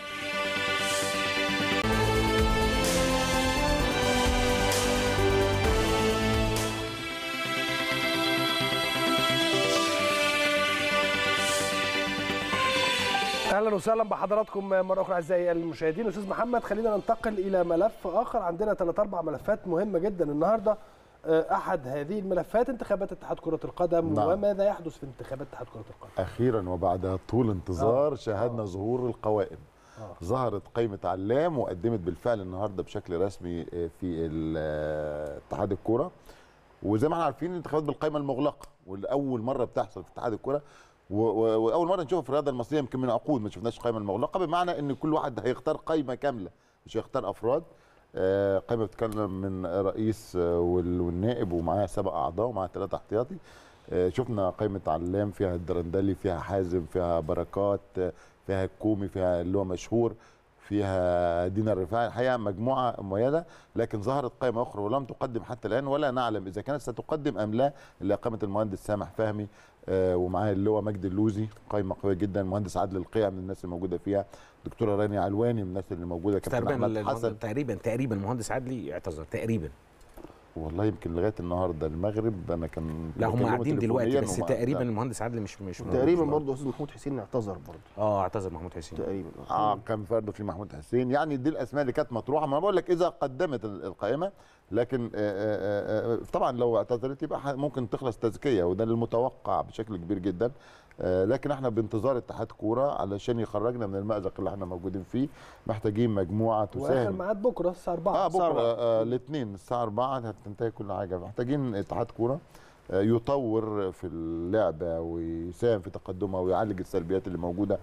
اهلا وسهلا بحضراتكم مره اخرى اعزائي المشاهدين. استاذ محمد، خلينا ننتقل الى ملف اخر. عندنا 3-4 ملفات مهمه جدا النهارده. احد هذه الملفات انتخابات اتحاد كره القدم. نعم. وماذا يحدث في انتخابات اتحاد كره القدم؟ اخيرا وبعد طول انتظار شاهدنا ظهور القوائم. ظهرت قائمه علام وقدمت بالفعل النهارده بشكل رسمي في اتحاد الكوره. وزي ما احنا عارفين الانتخابات بالقائمه المغلقه، والاول مره بتحصل في اتحاد الكوره. واول مره نشوفها في الرياضه المصريه يمكن من عقود ما شفناش قائمه المغلقه، بمعنى ان كل واحد هيختار قائمه كامله مش هيختار افراد. قائمه بتتكلم من رئيس والنائب ومعاه 7 اعضاء ومعاه 3 احتياطي. شفنا قائمه علام فيها الدرندلي، فيها حازم، فيها بركات، فيها الكومي، فيها اللي هو مشهور، فيها دينا الرفاعي. الحقيقه مجموعه مميزه، لكن ظهرت قائمه اخرى ولم تقدم حتى الان، ولا نعلم اذا كانت ستقدم ام لا، اللي قائمه المهندس سامح فهمي ومعاه اللي هو مجدي اللوزي، قائمه قويه جدا. المهندس عادل القيع من الناس اللي موجوده فيها، دكتوره رانيا علواني من الناس اللي موجوده، كابتن احمد حسن. تقريبا المهندس عادلي اعتذر تقريبا. والله يمكن لغايه النهارده المغرب انا كان لا هم قاعدين دلوقتي، بس تقريبا لا. المهندس عادلي مش تقريبا برضه استاذ محمود حسين اعتذر برضه. اعتذر محمود حسين تقريبا. كان برضه في محمود حسين. يعني دي الاسماء اللي كانت مطروحه. ما انا بقول لك اذا قدمت القائمه، لكن طبعا لو اعتذرت يبقى ممكن تخلص تزكيه، وده المتوقع بشكل كبير جدا. لكن احنا بانتظار اتحاد كوره علشان يخرجنا من المأزق اللي احنا موجودين فيه. محتاجين مجموعه تساهم. واخر ميعاد بكره الساعه 4. بكره الاثنين الساعه 4 هتنتهي كل حاجه. محتاجين اتحاد كوره يطور في اللعبه ويساهم في تقدمها ويعالج السلبيات اللي موجوده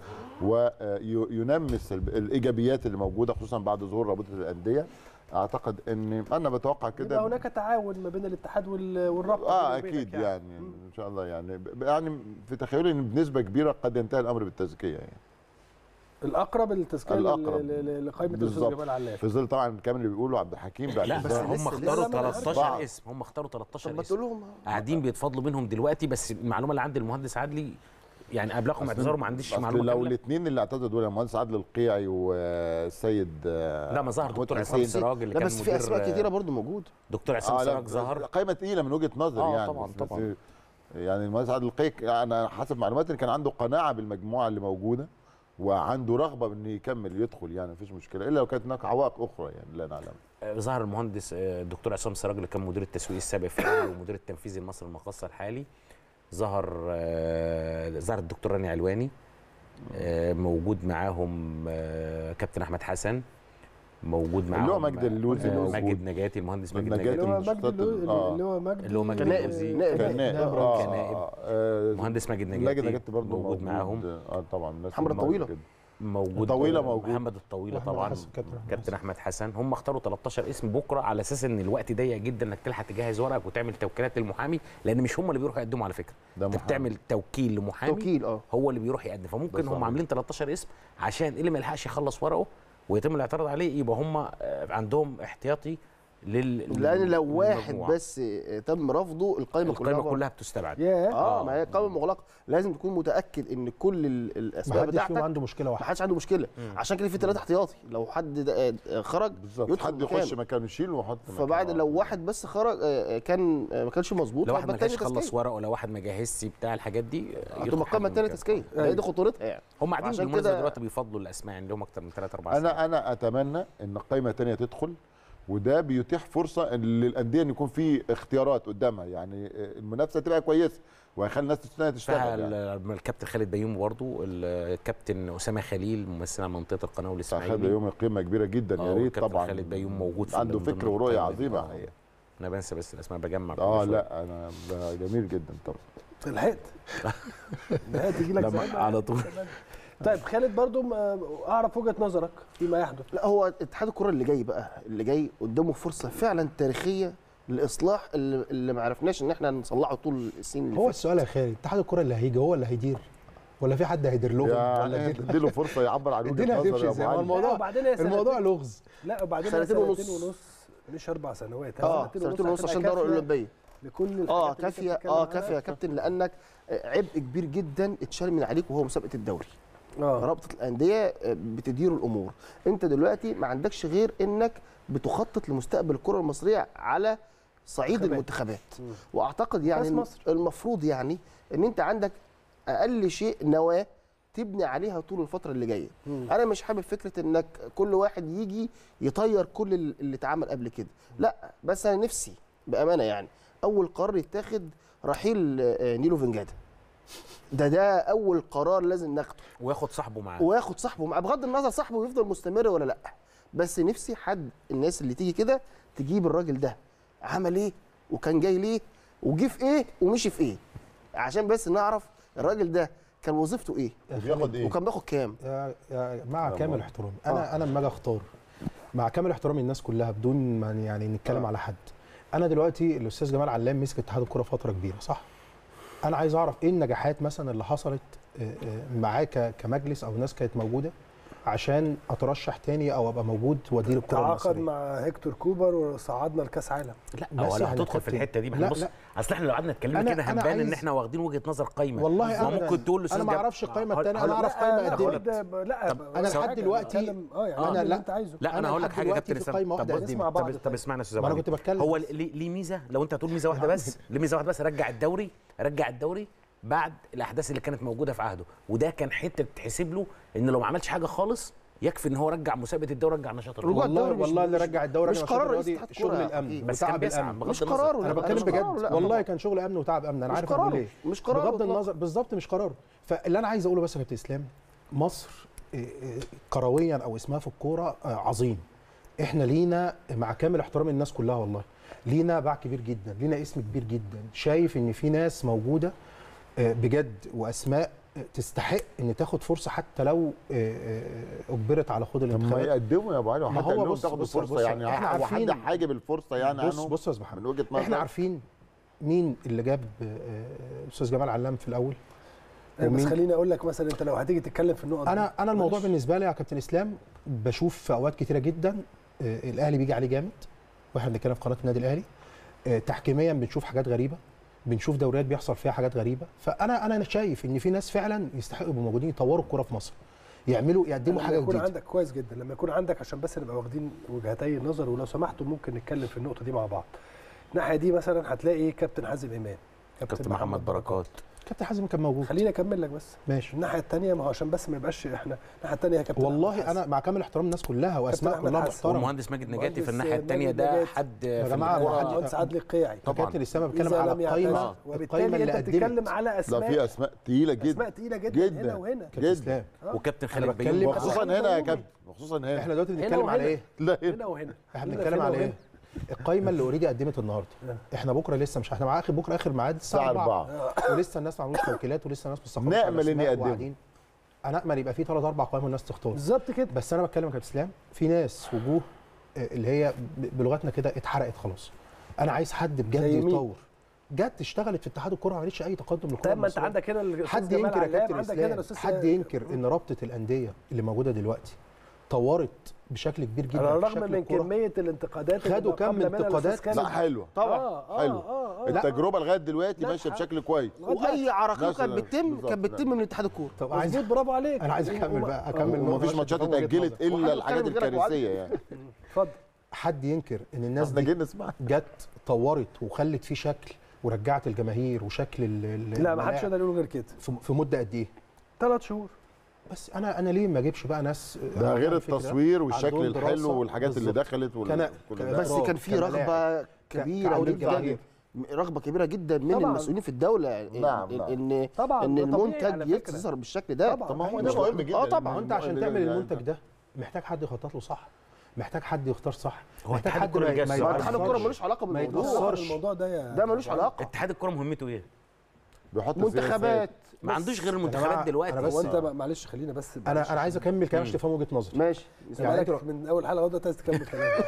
وينمي الايجابيات اللي موجوده، خصوصا بعد ظهور رابطه الانديه. اعتقد ان انا بتوقع كده يبقى هناك تعاون ما بين الاتحاد والرابطه. اكيد يعني ان شاء الله. يعني في تخيلي ان بنسبه كبيره قد ينتهي الامر بالتزكيه. يعني الاقرب التزكيه لقائمه الاستاذ جمال علام، في ظل طبعا الكلام اللي بيقولوا عبد الحكيم. لا بس هم اختاروا 13 اسم، هم اختاروا 13 اسم قاعدين بيتفضلوا منهم دلوقتي. بس المعلومه اللي عند المهندس عادلي يعني ابلغهم اعتذاره، ما عنديش معلومه لو الاثنين اللي اعتذروا دول المهندس عادل القيعي والسيد لا ما ظهر دكتور عصام سراج اللي كان بس في اسماء كتيره برضه موجود. دكتور عصام سراج ظهر. قائمه ثقيله من وجهه نظري يعني. طبعا يعني المهندس عادل القيعي انا حسب معلوماتي كان عنده قناعه بالمجموعه اللي موجوده وعنده رغبه انه يكمل يدخل، يعني مفيش مشكله الا لو كانت هناك عوائق اخرى يعني لا نعلم. ظهر المهندس الدكتور عصام سراج اللي كان مدير التسويق السابق في الاهلي ومدير التنفيذي لمصر المقاصه الحالي. ظهر الدكتور راني علواني، موجود معاهم كابتن احمد حسن، موجود معاهم اللي هو مجدي اللوزي، ماجد نجاتي، المهندس ماجد نجاتي اللي هو مجدي كنائب مهندس ماجد نجاتي برضه موجود معاهم. طبعا محمد الطويله موجود، محمد الطويله طبعا، كابتن احمد حسن. هم اختاروا 13 اسم بكره على اساس ان الوقت ضيق جدا انك تلحق تجهز ورقك وتعمل توكيلات للمحامي، لان مش هم اللي بيروحوا يقدموا على فكره، انت بتعمل توكيل لمحامي هو اللي بيروح يقدم. فممكن هم عاملين 13 اسم عشان اللي ما يلحقش يخلص ورقه ويتم الاعتراض عليه يبقى هم عندهم احتياطي لان لو واحد بس تم رفضه القائمه كلها بتستبعد. ما هي قائمه مغلقه، لازم تكون متاكد ان كل الاسماء بتاعتك ما عنده مشكله واحده، ما حدش عنده مشكله. عشان كده في 3 احتياطي، لو حد خرج يدخل حد يخش مكانه يشيل ويحط فبعد لو واحد بس خرج ما كانش مظبوط، لو واحد ما كانش خلص ورقه ولا واحد ما جهزش بتاع الحاجات دي هتبقى القائمه الثانيه تزكيه. هي دي خطورتها يعني. هم قاعدين بالمناسبه دلوقتي بيفضلوا الاسماء اللي هم اكتر من 3 4 سنين. انا اتمنى ان القائمه الثانيه تدخل، وده بيتيح فرصه للانديه ان يكون في اختيارات قدامها، يعني المنافسه تبقى كويسه وهيخلي الناس تشتغل. يعني الكابتن خالد بيومي برضه، الكابتن اسامه خليل ممثل منطقه القناه والاسماعيلي. خالد بيومي قيمه كبيره جدا، يا ريت طبعا. خالد بيومي موجود في عنده فكر ورؤيه عظيمه الحقيقه. انا بنسى بس الاسماء بجمع. لا انا جميل جدا طبعا. لحقت تيجي لك على طول. طيب خالد برضو اعرف وجهه نظرك فيما يحدث. لا هو اتحاد الكره اللي جاي قدامه فرصه فعلا تاريخيه للاصلاح اللي ما عرفناش ان احنا نصلحه طول السنين اللي هو السؤال يا خالد، اتحاد الكره اللي هيجي هو اللي هيدير ولا في حد هيدير لهم؟ ولا اديله فرصه يعبر عن وجهه نظره يا ابو علي. الموضوع لغز. لا وبعدين 2 سنين ونص مش 4 سنوات. 2 ونص عشان الدوره الاولمبيه لكل كافيه كافيه يا كابتن، لانك عبء كبير جدا اتشال من عليك وهو مسابقه الدوري. رابطه الانديه بتدير الامور. انت دلوقتي ما عندكش غير انك بتخطط لمستقبل الكره المصريه على صعيد المنتخبات. واعتقد يعني المفروض يعني ان انت عندك اقل شيء نواه تبني عليها طول الفتره اللي جايه. انا مش حابب فكره انك كل واحد يجي يطير كل اللي اتعمل قبل كده، لا بس انا نفسي بامانه يعني اول قرار يتاخد رحيل نيلو فينجادا. ده اول قرار لازم ناخده، وياخد صاحبه معاه بغض النظر صاحبه يفضل مستمر ولا لا. بس نفسي حد الناس اللي تيجي كده تجيب الراجل ده عمل ايه وكان جاي ليه وجه في ايه ومشي في ايه، عشان بس نعرف الراجل ده كان وظيفته ايه؟ بياخد ايه؟ وكان بياخد كام؟ مع كامل احترامي انا لما اجي اختار مع كامل احترامي الناس كلها بدون ما يعني نتكلم على حد. انا دلوقتي الاستاذ جمال علام مسك اتحاد الكوره فتره كبيره صح؟ انا عايز اعرف ايه النجاحات مثلا اللي حصلت معاه كمجلس او ناس كانت موجوده عشان اترشح تاني او ابقى موجود وادير الكره تعاقد المصريه. مع هيكتور كوبر وصعدنا لكاس عالم. لا هو لا هتدخل في الحته دي. لا بص اصل احنا لو قعدنا نتكلم كده هنبان ان احنا واخدين وجهه نظر قايمه. والله ما ممكن تقول انا ما اعرفش القايمه الثانيه، انا اعرف قايمه قدمت. لا انا لحد دلوقتي يعني انا اللي انت عايزه. لا انا هقول لك حاجه يا كابتن اسلام. طب اسمعنا يا استاذ انا كنت بتكلم هو ليه ميزه لو انت هتقول ميزه واحده بس، ليه ميزه واحده بس؟ رجع الدوري بعد الاحداث اللي كانت موجوده في عهده، وده كان حته تحسب له ان لو ما عملش حاجه خالص يكفي ان هو رجع مسابقه الدوري، رجع نشاط الرياضه. والله اللي رجع الدوري مش قرار رئيس شغل الامن بس كان بيسعى مش قراره. انا بتكلم بجد والله كان شغل امن وتعب امن. انا عارف اقول ايه مش قراره بغض النظر بالظبط مش قراره. فاللي انا عايز اقوله بس يا كابتن اسلام، مصر كرويا او اسمها في الكوره عظيم. احنا لينا مع كامل احترام الناس كلها والله لينا باع كبير جدا، لينا اسم كبير جدا. شايف ان في ناس موجوده بجد واسماء تستحق ان تاخد فرصه حتى لو اجبرت على خوض الانتخابات. ما يقدموا يا ابو علي، ما وحتى هو انهم بص تاخدوا بص فرصه بص يعني احنا عارفين وحد حاجب الفرصه يعني عنهم. بص يا محمد من وجهه نظر احنا عارفين مين اللي جاب استاذ جمال علام في الاول. بس خليني اقول لك مثلا انت لو هتيجي تتكلم في النقط انا الموضوع بالنسبه لي يا كابتن اسلام بشوف في اوقات كتيره جدا الاهلي بيجي عليه جامد، واحنا بنتكلم في قناه النادي الاهلي. تحكيميا بنشوف حاجات غريبه، بنشوف دوريات بيحصل فيها حاجات غريبه. فانا شايف ان في ناس فعلا يستحقوا يبقوا موجودين يطوروا الكوره في مصر، يقدموا حاجه جديده. لما يكون عندك كويس جدا، لما يكون عندك عشان بس نبقى واخدين وجهتي النظر، ولو سمحتوا ممكن نتكلم في النقطه دي مع بعض. الناحيه دي مثلا هتلاقي كابتن حازم امام، كابتن محمد بركات، كابتن حازم كان موجود. خليني اكمل لك بس ماشي. الناحيه الثانيه ما هو عشان بس ما يبقاش احنا الناحيه الثانيه يا كابتن والله انا مع كامل احترام الناس كلها واسماء كلها محترمه. والمهندس ماجد نجاتي في الناحيه الثانيه ده حد يا جماعه المهندس عادل القيعي طبعا. كابتن اسامه بيتكلم على القايمه اللي انت بتتكلم على اسماء. لا في اسماء ثقيله جدا، اسماء ثقيله جدا هنا وهنا جدا. وكابتن خالد بيومي وخصوصا هنا يا كابتن، وخصوصا هنا. احنا دلوقتي بنتكلم على ايه؟ لا هنا وهنا. احنا بنتكلم على ايه؟ القايمه اللي اوريدي قدمت النهارده. احنا بكره لسه مش احنا مع بكره اخر ميعاد الساعه 4 ولسه الناس ما عملوش توكيلات ولسه الناس مستقره. نامل ان يقدموا. انا امل يبقى في 3 4 قوائم والناس تختار بالظبط كده. بس انا بتكلم يا كابتن اسلام في ناس وجوه اللي هي بلغتنا كده اتحرقت خلاص. انا عايز حد بجد يطور. جت اشتغلت في اتحاد الكره ما عملتش اي تقدم للكره. طيب ما انت عندك هنا حد ينكر يا كابتن اسلام، حد ينكر ان رابطه الانديه اللي موجوده دلوقتي طورت بشكل كبير جدا على الرغم من كميه الانتقادات خدوا كم انتقادات. لا حلوه طبعا حلوه. التجربه لغايه دلوقتي ماشيه بشكل كويس، واي عراقيل كانت بتتم من اتحاد الكوره. طب عايز برافو عليك. انا عايز اكمل ومفيش ماتشات اتاجلت الا الحاجات الكارثيه يعني. اتفضل. حد ينكر ان الناس دي جت طورت وخلت فيه شكل ورجعت الجماهير وشكل لا ما حدش يقدر يقول غير كده. في مده قد ايه؟ 3 شهور. بس انا ليه ما اجيبش بقى ناس ده غير التصوير والشكل الحلو والحاجات اللي دخلت بس كان في رغبه كبيره جدا، رغبه كبيره جدا من المسؤولين في الدوله ان المنتج يظهر بالشكل ده. طبعا ما هو ده مهم جدا. طبعا انت عشان تعمل المنتج ده محتاج حد يخطط له صح، محتاج حد يختار صح، محتاج حد اتحاد الكوره ملوش علاقه بالموضوع ده ملوش علاقه. اتحاد الكوره مهمته ايه؟ بيحط منتخبات ما عندوش غير المنتخبات دلوقتي. هو انت معلش خلينا بس انا عايز اكمل كلام عشان تفهم وجهه نظري. ماشي يعني من اول حلقه لغايه عايز تكمل كلامك.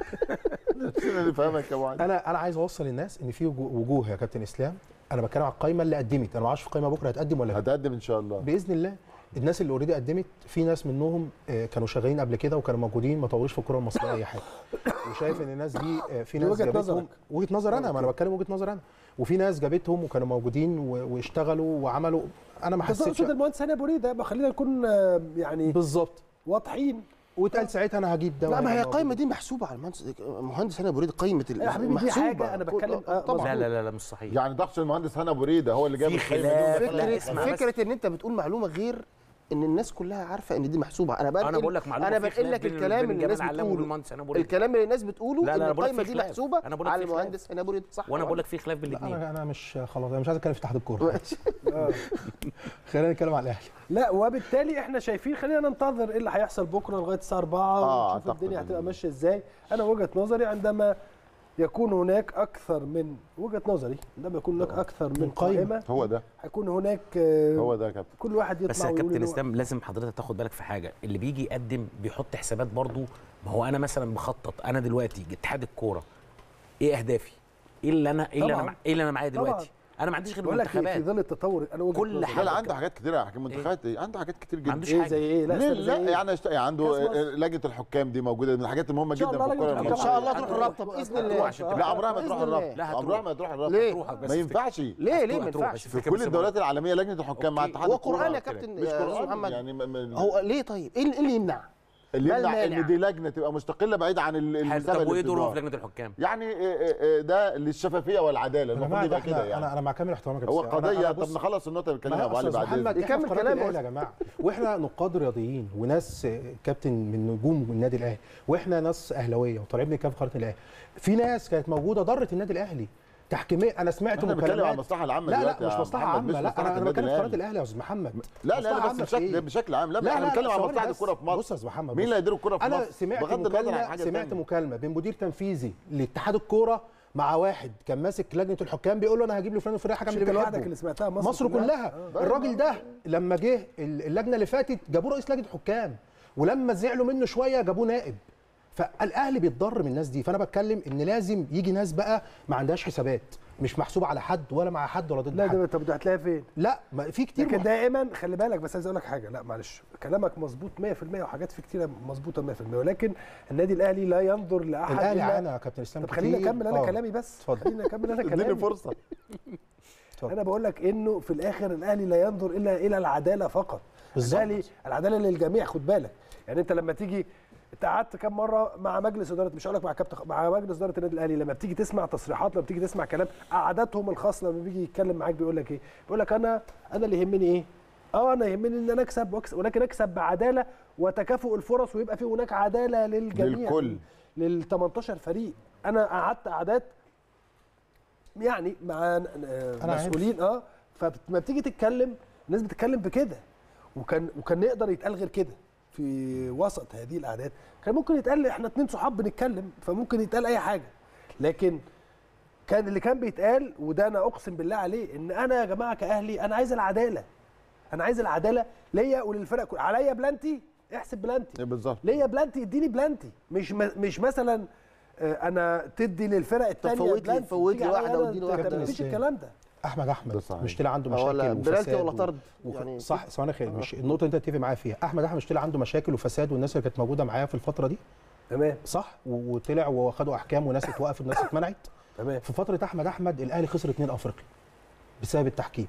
اللي فاهمك يا ابو علي. انا عايز اوصل للناس ان في وجوه يا كابتن اسلام. انا بتكلم على القايمه اللي قدمت، انا ما اعرفش في القايمه بكره هتقدم ولا لا. هتقدم ان شاء الله باذن الله. الناس اللي اوريدي قدمت في ناس منهم كانوا شغالين قبل كده وكانوا موجودين ما طوروش في الكره المصريه اي حاجه. وشايف ان الناس دي في ناس جابتهم وجهه نظر انا، ما انا بتكلم وجهه نظر انا، وفي ناس جابتهم وكانوا موجودين واشتغلوا وعملوا. انا ما حسيتش المهندس هاني ابو ريده. خلينا نكون يعني بالظبط واضحين. واتقال ساعتها انا هجيب ده. لا ما هي القايمه دي محسوبه على المهندس هاني ابو ريده. قايمه يا حبيبي دي حاجه انا بتكلم طبعا. لا مش صحيح. يعني ضغط المهندس هاني ابو ريده هو اللي جاب فكره ان انت بتقول معلومه غير ان الناس كلها عارفه ان دي محسوبه. انا بقول لك معلومه. انا بنقل لك الكلام اللي الناس بتقوله. الكلام اللي الناس بتقوله ان القايمه دي محسوبه على المهندس هاني ابو ريده. صح. وانا بقول لك في خلاف بين الاثنين. انا مش خلاص انا مش عايز اتكلم في اتحاد الكوره. خلينا نتكلم على الاهلي. لا وبالتالي احنا شايفين خلينا ننتظر ايه اللي هيحصل بكره لغايه الساعه 4 ونشوف الدنيا هتبقى ماشيه ازاي. انا وجهه نظري عندما يكون هناك اكثر من وجهه نظري، لما يكون هناك اكثر من قائمه هو ده هيكون هناك هو ده يا كابتن. كل واحد يطلع بس يا ويقول كابتن إنه- اسلام لازم حضرتك تاخد بالك في حاجه، اللي بيجي يقدم بيحط حسابات برضو. ما هو انا مثلا بخطط، انا دلوقتي اتحاد الكوره ايه اهدافي؟ ايه اللي انا معايا دلوقتي؟ طبعاً. انا ما عنديش غير بقول لك في المنتخبات. ظل التطور انا وجهه كل نظري. حاجة. لا عنده حاجات كتير يا حكيم، منتخبات عنده حاجات كتير ما جدا. عندوش ايه حاجه. زي ايه؟ لا استنى، زي إيه؟ يعني عنده كأس مصر. لجنه الحكام دي موجوده من الحاجات المهمه شاء جدا الله في الكوره لجنة ان الحكام. شاء المصريه. الله تروح الرابطه باذن الله. عشان تبقى لا عمرها ما تروح بإذن الله. الرابطه، لا، عمرها ما تروح الرابطه. ليه؟ هتروح بس ما ينفعش ليه ما هتروح ينفعش؟ بس في كل الدورات العالميه لجنه الحكام مع أوكي. اتحاد هو الكوره. قرآن يا كابتن مش يا أستاذ قرآن محمد. يعني هو ليه طيب؟ ايه اللي يمنع؟ اللي ما يمنع المانع؟ ان دي لجنه تبقى مستقله بعيده عن المسابقه طب اللي وايه دورهم بتدار. في لجنه الحكام؟ يعني ده للشفافيه والعداله يا المفروض جماعه ده يبقى كده احنا يعني. انا مع كامل احترامك يا هو كابتن. قضيه. بص، طب نخلص النقطه اللي بنتكلم ما ابو علي أستاذ بعدين. محمد احنا يكمل في قناه كلامه. الاهلي يا جماعه، واحنا نقاد رياضيين وناس كابتن من نجوم النادي الاهلي، واحنا ناس اهلاويه وطالعين بنتكلم في قناه الاهلي. في ناس كانت موجوده ضرت النادي الاهلي تحكيميا. انا سمعت احنا بنتكلم عن مكالمات. المصلحه العامه لا دلوقتي مش يا مصلحه محمد، عامه، مش لا مصلحة انا النادي بتكلم في قناه الأهلي. الاهلي يا استاذ محمد. لا مصلحة لا عامة بس في إيه؟ بشكل عام. لا لا احنا لا بنتكلم عن ثواني مصلحه بس. الكوره في مصر. بص يا استاذ محمد، مين اللي هيدير الكوره في انا مصر؟ سمعت بغض النظر عن مكالمه حاجه سمعت تانية. مكالمه بين مدير تنفيذي لاتحاد الكوره مع واحد كان ماسك لجنه الحكام، بيقول له انا هجيب له فلان الفلاني حكم مش اللي انت لوحدك بيحبه. اللي سمعتها، مصر كلها. الراجل ده لما جه اللجنه اللي فاتت جابوه رئيس لجنه حكام، ولما زعلوا منه شويه جابوه نائب. فالاهلي بيتضر من الناس دي. فانا بتكلم ان لازم يجي ناس بقى ما عندهاش حسابات، مش محسوبه على حد ولا مع حد ولا ضد لا حد. ده طب ده هتلاقيها فين؟ لا ما في كتير لكن دائما خلي بالك، بس عايز اقول لك حاجه، لا معلش كلامك مظبوط 100% وحاجات في كتيره مظبوطه 100%، ولكن النادي الاهلي لا ينظر لاحد الاهلي إلا- عانى يا كابتن اسلام. طب خليني كتير. اكمل انا كلامي بس. اتفضل. خليني اكمل انا اديني كلامي. فرصه. اتفضل. انا بقول لك انه في الاخر الاهلي لا ينظر الا الى العداله فقط. بالظبط. الاهلي العداله للجميع، خد بالك. يعني انت لما تيجي، انت قعدت كام مره مع مجلس اداره، مش هقول لك مع كابتن، مع مجلس اداره النادي الاهلي، لما بتيجي تسمع تصريحات، لما بتيجي تسمع كلام، قعداتهم الخاصه لما بيجي يتكلم معاك بيقول لك ايه؟ بيقول لك انا اللي يهمني ايه؟ انا يهمني ان انا اكسب ولكن اكسب بعداله وتكافؤ الفرص، ويبقى في هناك عداله للجميع، للكل. لل 18 فريق. انا قعدت قعدات يعني مع مسؤولين فما بتيجي تتكلم الناس بتتكلم بكده، وكان نقدر يتقال غير كده في وسط هذه الاعداد. كان ممكن يتقال احنا اتنين صحاب بنتكلم، فممكن يتقال اي حاجه، لكن كان اللي كان بيتقال، وده انا اقسم بالله عليه، ان انا يا جماعه كاهلي انا عايز العداله. انا عايز العداله ليا وللفرق كلها. عليا بلانتي احسب بلانتي، بالظبط. ليا بلانتي اديني بلانتي، مش مثلا انا تدي للفرق الثانيه بلانتي، فوت لي واحده واديني واحده. مفيش الكلام ده. احمد مش طلع عنده ولا مشاكل بلانتي وفساد ولا طرد يعني صح. ثواني خير، مش النقطه اللي انت تتفق معايا فيها. احمد مش طلع عنده مشاكل وفساد، والناس اللي كانت موجوده معايا في الفتره دي تمام صح، وطلع وخدوا احكام وناس اتوقفت وناس اتمنعت. تمام. في فتره احمد الاهلي خسر 2 افريقيا بسبب التحكيم.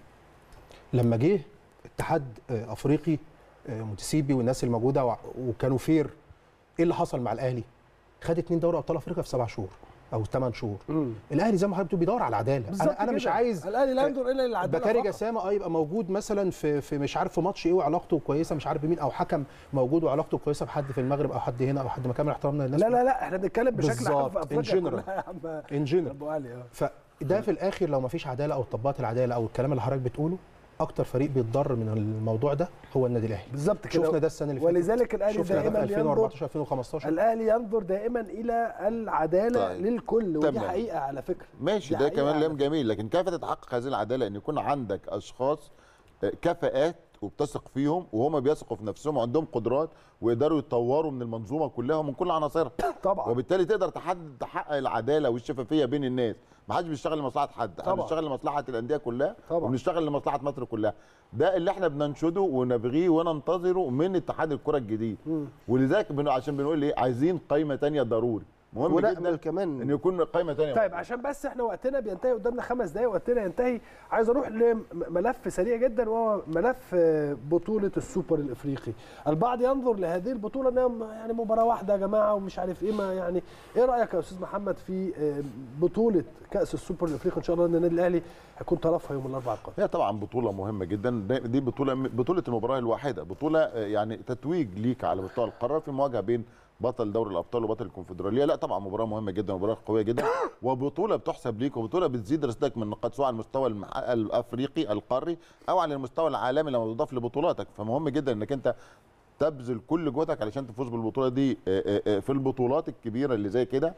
لما جه اتحاد افريقي متسيبي والناس الموجوده وكانوا فير، ايه اللي حصل مع الاهلي؟ خد 2 دوري ابطال افريقيا في 7 شهور او 8 شهور. الاهلي زي ما حضرتك بتقول بيدور على العداله. انا مش عايز الاهلي لا ينظر الا للعداله. بكاري جسامه يبقى موجود مثلا في مش عارف في ماتش ايه وعلاقته كويسه مش عارف بمين، او حكم موجود وعلاقته كويسه بحد في المغرب او حد هنا او حد مكان احترامنا للناس. لا احنا بنتكلم بشكل عام في افريقيا كلها ان جنرال. ابو علي فده في الاخر لو ما فيش عداله او طبقات العداله او الكلام اللي حضرتك بتقوله، اكتر فريق بيتضرر من الموضوع ده هو النادي الاهلي. بالظبط كده. شفنا ده السنه اللي فاتت، ولذلك الاهلي دائما 2014 2015 الاهلي ينظر دائما الى العداله طيب. للكل، ودي تمام. حقيقه على فكره. ماشي، ده كمان كلام جميل، لكن كيف تتحقق هذه العداله؟ ان يكون عندك اشخاص كفاءات وبتثق فيهم وهم بيثقوا في نفسهم وعندهم قدرات ويقدروا يطوروا من المنظومه كلها ومن كل عناصرها. طبعا. وبالتالي تقدر تحقق العداله والشفافيه بين الناس. ما حدش بيشتغل لمصلحه حد، احنا بنشتغل لمصلحه الانديه كلها وبنشتغل لمصلحه مصر كلها. ده اللي احنا بننشده ونبغيه وننتظره من اتحاد الكره الجديد. ولذلك عشان بنقول ايه، عايزين قائمه ثانيه ضروري. مهم جدا كمان ان يكون قائمه ثانيه. طيب عشان بس احنا وقتنا بينتهي، قدامنا 5 دقايق وقتنا ينتهي، عايز اروح لملف سريع جدا وهو ملف بطوله السوبر الافريقي. البعض ينظر لهذه البطوله انها يعني مباراه واحده يا جماعه ومش عارف ايه، ما يعني ايه رايك يا استاذ محمد في بطوله كاس السوبر الافريقي؟ ان شاء الله ان النادي الاهلي هيكون طرفها يوم الاربعاء القادم. هي طبعا بطوله مهمه جدا، دي بطوله المباراه الواحده، بطوله يعني تتويج ليك على مستوى القاره في مواجهه بين بطل دوري الابطال وبطل الكونفدراليه. لا طبعا مباراه مهمه جدا ومباراه قويه جدا وبطوله بتحسب ليك وبطوله بتزيد رصيدك من النقاط سواء على المستوى الافريقي القاري او على المستوى العالمي لما تضاف لبطولاتك. فمهم جدا انك انت تبذل كل جهدك علشان تفوز بالبطوله دي في البطولات الكبيره اللي زي كده.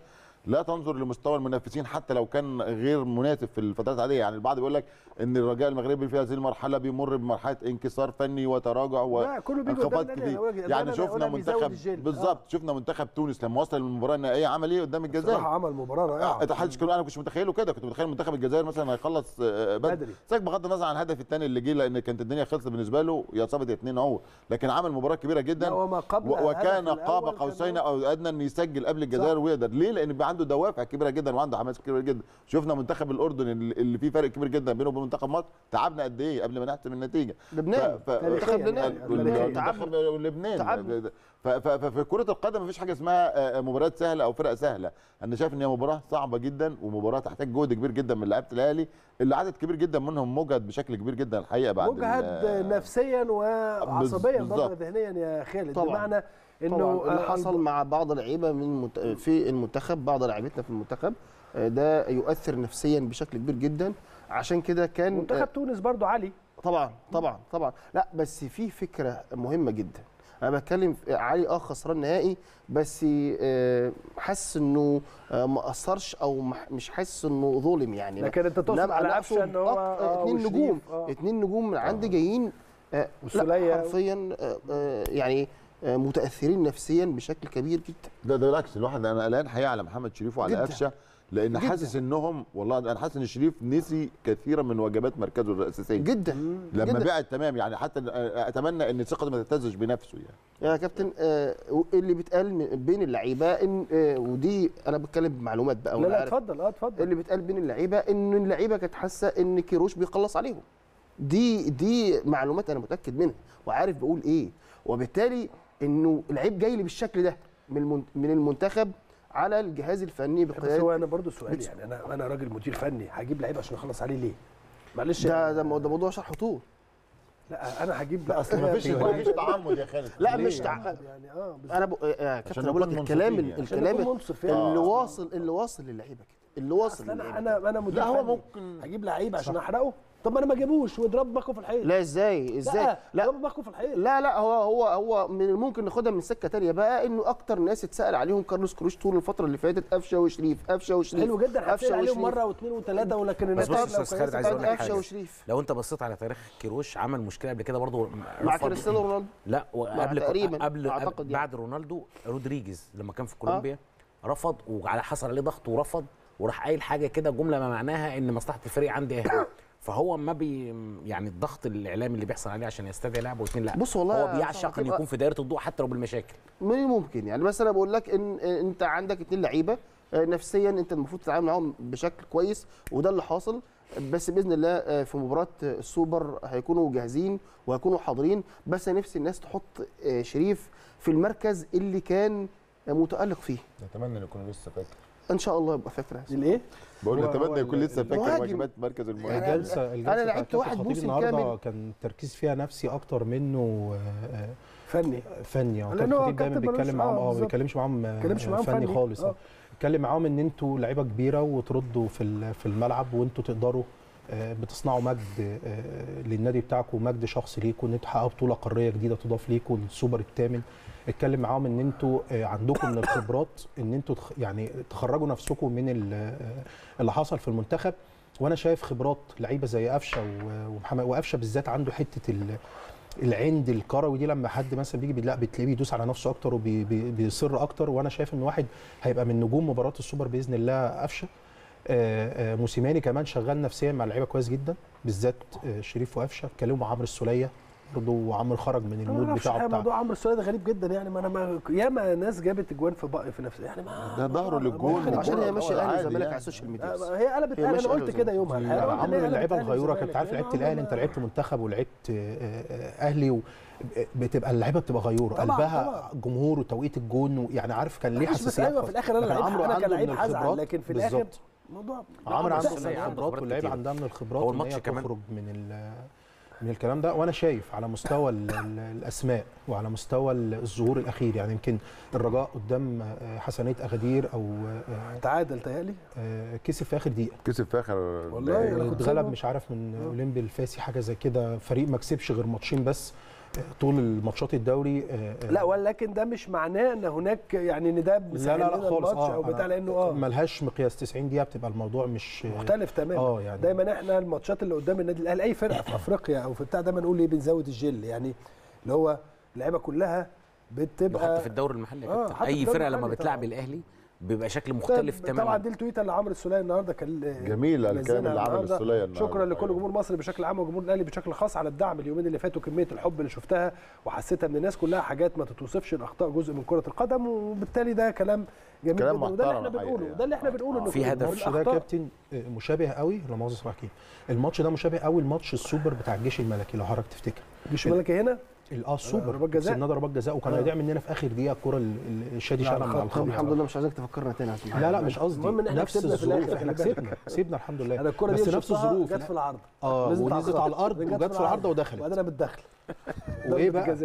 لا تنظر لمستوى المنافسين حتى لو كان غير مناسب في الفترات العاديه. يعني البعض بيقول لك ان الرجاء المغربي في هذه المرحله بيمر بمرحله انكسار فني وتراجع لا، كله بيجي وانخفاض قدام كبير. النادي. يعني شفنا ولا بيزود منتخب الجيل. بالظبط، شفنا منتخب تونس لما وصل للمباراه النهائيه عمل ايه قدام الجزائر. بصراحه عمل مباراه رائعه. انا كنت متخيله كده، كنت متخيل منتخب الجزائر مثلا هيخلص بدري، بغض النظر عن الهدف الثاني اللي جه، لان كانت الدنيا خلصت بالنسبه له، يا صابت يا اتنين اهو، لكن عمل مباراه كبيره جدا وكان قاب قوسين او ادنى ان يسجل قبل الجزائر ويقدر. ليه؟ لان بيبقى عنده دوافع كبيره جدا وعنده حماس كبير جدا. شفنا منتخب الاردن اللي فيه فرق كبير جدا بينه وبين منتخب مصر، تعبنا قد ايه قبل ما نحسم النتيجه. لبنان منتخب لبنان تعبنا. ففي كره القدم مفيش حاجه اسمها مباريات سهله او فرق سهله. انا شايف ان هي مباراه صعبه جدا ومباراه تحتاج جهد كبير جدا من لعيبه الاهلي، اللي عدد كبير جدا منهم مجهد بشكل كبير جدا الحقيقه بعد مجهد نفسيا وعصبيا برضه ذهنيا يا خالد. بمعنى انه اللي حصل مع بعض اللعيبه في المنتخب، بعض لاعيبتنا في المنتخب ده يؤثر نفسيا بشكل كبير جدا. عشان كده كان منتخب تونس برضه علي طبعا لا، بس في فكره مهمه جدا. انا بتكلم علي خسران نهائي، بس حاسس انه ما اثرش او مش حاسس انه ظلم يعني. لكن انت تقصد على قفشه ان هو اتنين نجوم من عندي جايين حرفيا يعني متاثرين نفسيا بشكل كبير جدا. ده بالعكس، الواحد انا قلقان حقيقه على محمد شريف وعلى قفشه، لان حاسس انهم والله انا حاسس ان شريف نسي كثيرا من واجبات مركزه الاساسيه جدا لما بعد تمام. يعني حتى اتمنى ان ثقته ما تهتزش بنفسه. يعني يا كابتن اللي بيتقال بين اللعيبه ان ودي انا بتكلم بمعلومات بقى. لا اتفضل. اللي بيتقال بين اللعيبه ان اللعيبه كانت حاسه ان كيروش بيخلص عليهم. دي معلومات انا متاكد منها وعارف بقول ايه، وبالتالي انه اللعيب جاي لي بالشكل ده من المنتخب على الجهاز الفني بقياده. بس هو انا برضو سؤالي يعني انا راجل مدير فني هجيب لعيب عشان اخلص عليه ليه؟ معلش ده موضوع شرح طول. لا انا هجيب اصل مفيش تعمد يا خالد. لا مش يعني انا كابتن بقول لك الكلام اللي واصل للعيبه كده، اللي واصل انا مدير فني. هو ممكن هجيب لعيب عشان احرقه. طب ما انا ما اجيبوش واضرب باكو في الحيط. لا ازاي لا اضرب باكو في الحيط. لا هو من ممكن ناخدها من سكه ثانيه بقى، انه اكتر ناس اتسال عليهم كارلوس كروش طول الفتره اللي فاتت قفشه وشريف. حلو جدا، قفشه عليهم مره واثنين وثلاثه، ولكن النتائج خالد عايز اقول لك حاجه. وشريف لو انت بصيت على تاريخ كيروش عمل مشكله قبل كده برضه مع كريستيانو رونالدو. لا قبل بعد رونالدو رودريجيز لما كان في كولومبيا رفض، وعلى حصل عليه ضغط ورفض، وراح قايل حاجه كده جمله ما معناها ان مصلحه الفريق عندي اهي. فهو ما يعني الضغط الاعلامي اللي بيحصل عليه عشان يستدعي لاعب واثنين لا، بص والله هو بيعشق ان يكون في دايره الضوء حتى لو بالمشاكل. من الممكن يعني مثلا بقول لك ان انت عندك 2 لعيبه نفسيا انت المفروض تتعامل معاهم بشكل كويس، وده اللي حاصل. بس باذن الله في مباراه السوبر هيكونوا جاهزين وهيكونوا حاضرين. بس نفسي الناس تحط شريف في المركز اللي كان متالق فيه. اتمنى ان يكون لسه فاكر ان شاء الله يبقى فاكر. الايه؟ بقول اتمنى يكون لسه فاكر واجبات مركز المهاجم. الجلسه انا لعبت واحد موسم كامل كان التركيز فيها نفسي اكتر منه فني. لانه دايما بيتكلم معاهم ما بيتكلمش معاهم فني خالص. اتكلم معاهم ان انتوا لعيبه كبيره وتردوا في الملعب، وانتوا تقدروا بتصنعوا مجد للنادي بتاعكم ومجد شخصي ليكم، ان انتوا تحققوا بطوله قاريه جديده تضاف ليكم السوبر الثامن. اتكلم معاهم ان انتوا عندكم من الخبرات ان انتوا يعني تخرجوا نفسكم من اللي حصل في المنتخب. وانا شايف خبرات لعيبه زي قفشه ومحمد، وقفشه بالذات عنده حته العند الكروي دي، لما حد مثلا بيجي لا بتلاقيه بيدوس على نفسه اكتر وبيصر اكتر. وانا شايف ان واحد هيبقى من نجوم مباراه السوبر باذن الله قفشه. موسيماني كمان شغال نفسيا مع اللعيبه كويس جدا، بالذات شريف وقفشه. اتكلموا مع عمرو السوليه برضه، وعمرو خرج من المود بتاعه. موضوع عمرو السوليه ده غريب جدا يعني. ما انا ياما ناس جابت اجوان في نفس يعني ده ظهره للجون عشان هي ماشيه اهلي وزمالك على السوشيال ميديا. هي قلبت انا قلت كده يومها. عمرو اللعيبه الغيوره كانت عارف لعيبه الاهلي، انت لعبت منتخب ولعبت اهلي بتبقى اللعيبه بتبقى غيوره، قلبها جمهور وتوقيت الجون، يعني عارف كان ليه حساسيه. ايوه في الاخر انا كان لعيب هزعل، لكن في الاخر موضوع عمرو عنده من الخبرات واللعيبه عندها من الخبرات هو الماتش كمان تخرج من الكلام ده. وانا شايف على مستوى الاسماء وعلى مستوى الظهور الاخير، يعني يمكن الرجاء قدام حسنيه اغادير او تعادل تهيألي كسب في اخر دقيقه، كسب في اخر والله اتغلب مش عارف من اولمبي الفاسي حاجه زي كده. فريق ما كسبش غير ماتشين بس طول الماتشات الدوري. لا ولكن ده مش معناه ان هناك يعني ان ده مسهل لا لنا خالص. الماتش او بتاع، لانه ملهاش مقياس 90 دقيقه، بتبقى الموضوع مش مختلف تماما. يعني دايما احنا الماتشات اللي قدام النادي الاهلي اي فرقه في افريقيا او في بتاع دايما نقول ايه، بنزود الجل، يعني اللي هو اللعيبه كلها بتبقى حتى في الدوري المحلي يا كابتن، حتى في اي الدوري فرقه لما المحلي بتلعب طبعاً. الاهلي بيبقى شكل مختلف تماما. طبعا دي التويته اللي عمرو السوليه النهارده كان جميله الكلام اللي عمل السوليه النهارده. شكرا لكل جمهور مصر بشكل عام وجمهور الاهلي بشكل خاص على الدعم اليومين اللي فاتوا، كميه الحب اللي شفتها وحسيتها من الناس كلها حاجات ما تتوصفش، الاخطاء جزء من كره القدم، وبالتالي ده كلام جميل كلام جدا، وده اللي احنا محترم بنقوله، يعني. ده اللي احنا بنقوله انه في هدف. الماتش ده كابتن مشابه قوي، لا مؤاخذه صراحه، الماتش ده مشابه قوي الماتش السوبر بتاع الجيش الملكي لو حضرتك تفتكر. الجيش الملكي هنا السوبر ضربات جزاء، كسبنا ضربات جزاء، وكان هيضيع مننا في اخر دقيقه الكره الشادي شالها من على الخط. الحمد لله مش عايزك تفكرنا تاني يا عم. لا مش قصدي، المهم إن إحنا نفس كسبنا في الظروف، الآخر، احنا كسبنا الحمد لله، انا الكره دي بس نفس الظروف جت في العارضه ونزلت على الارض وجت في العارضه ودخلت، وبعدين انا متدخل وايه بقى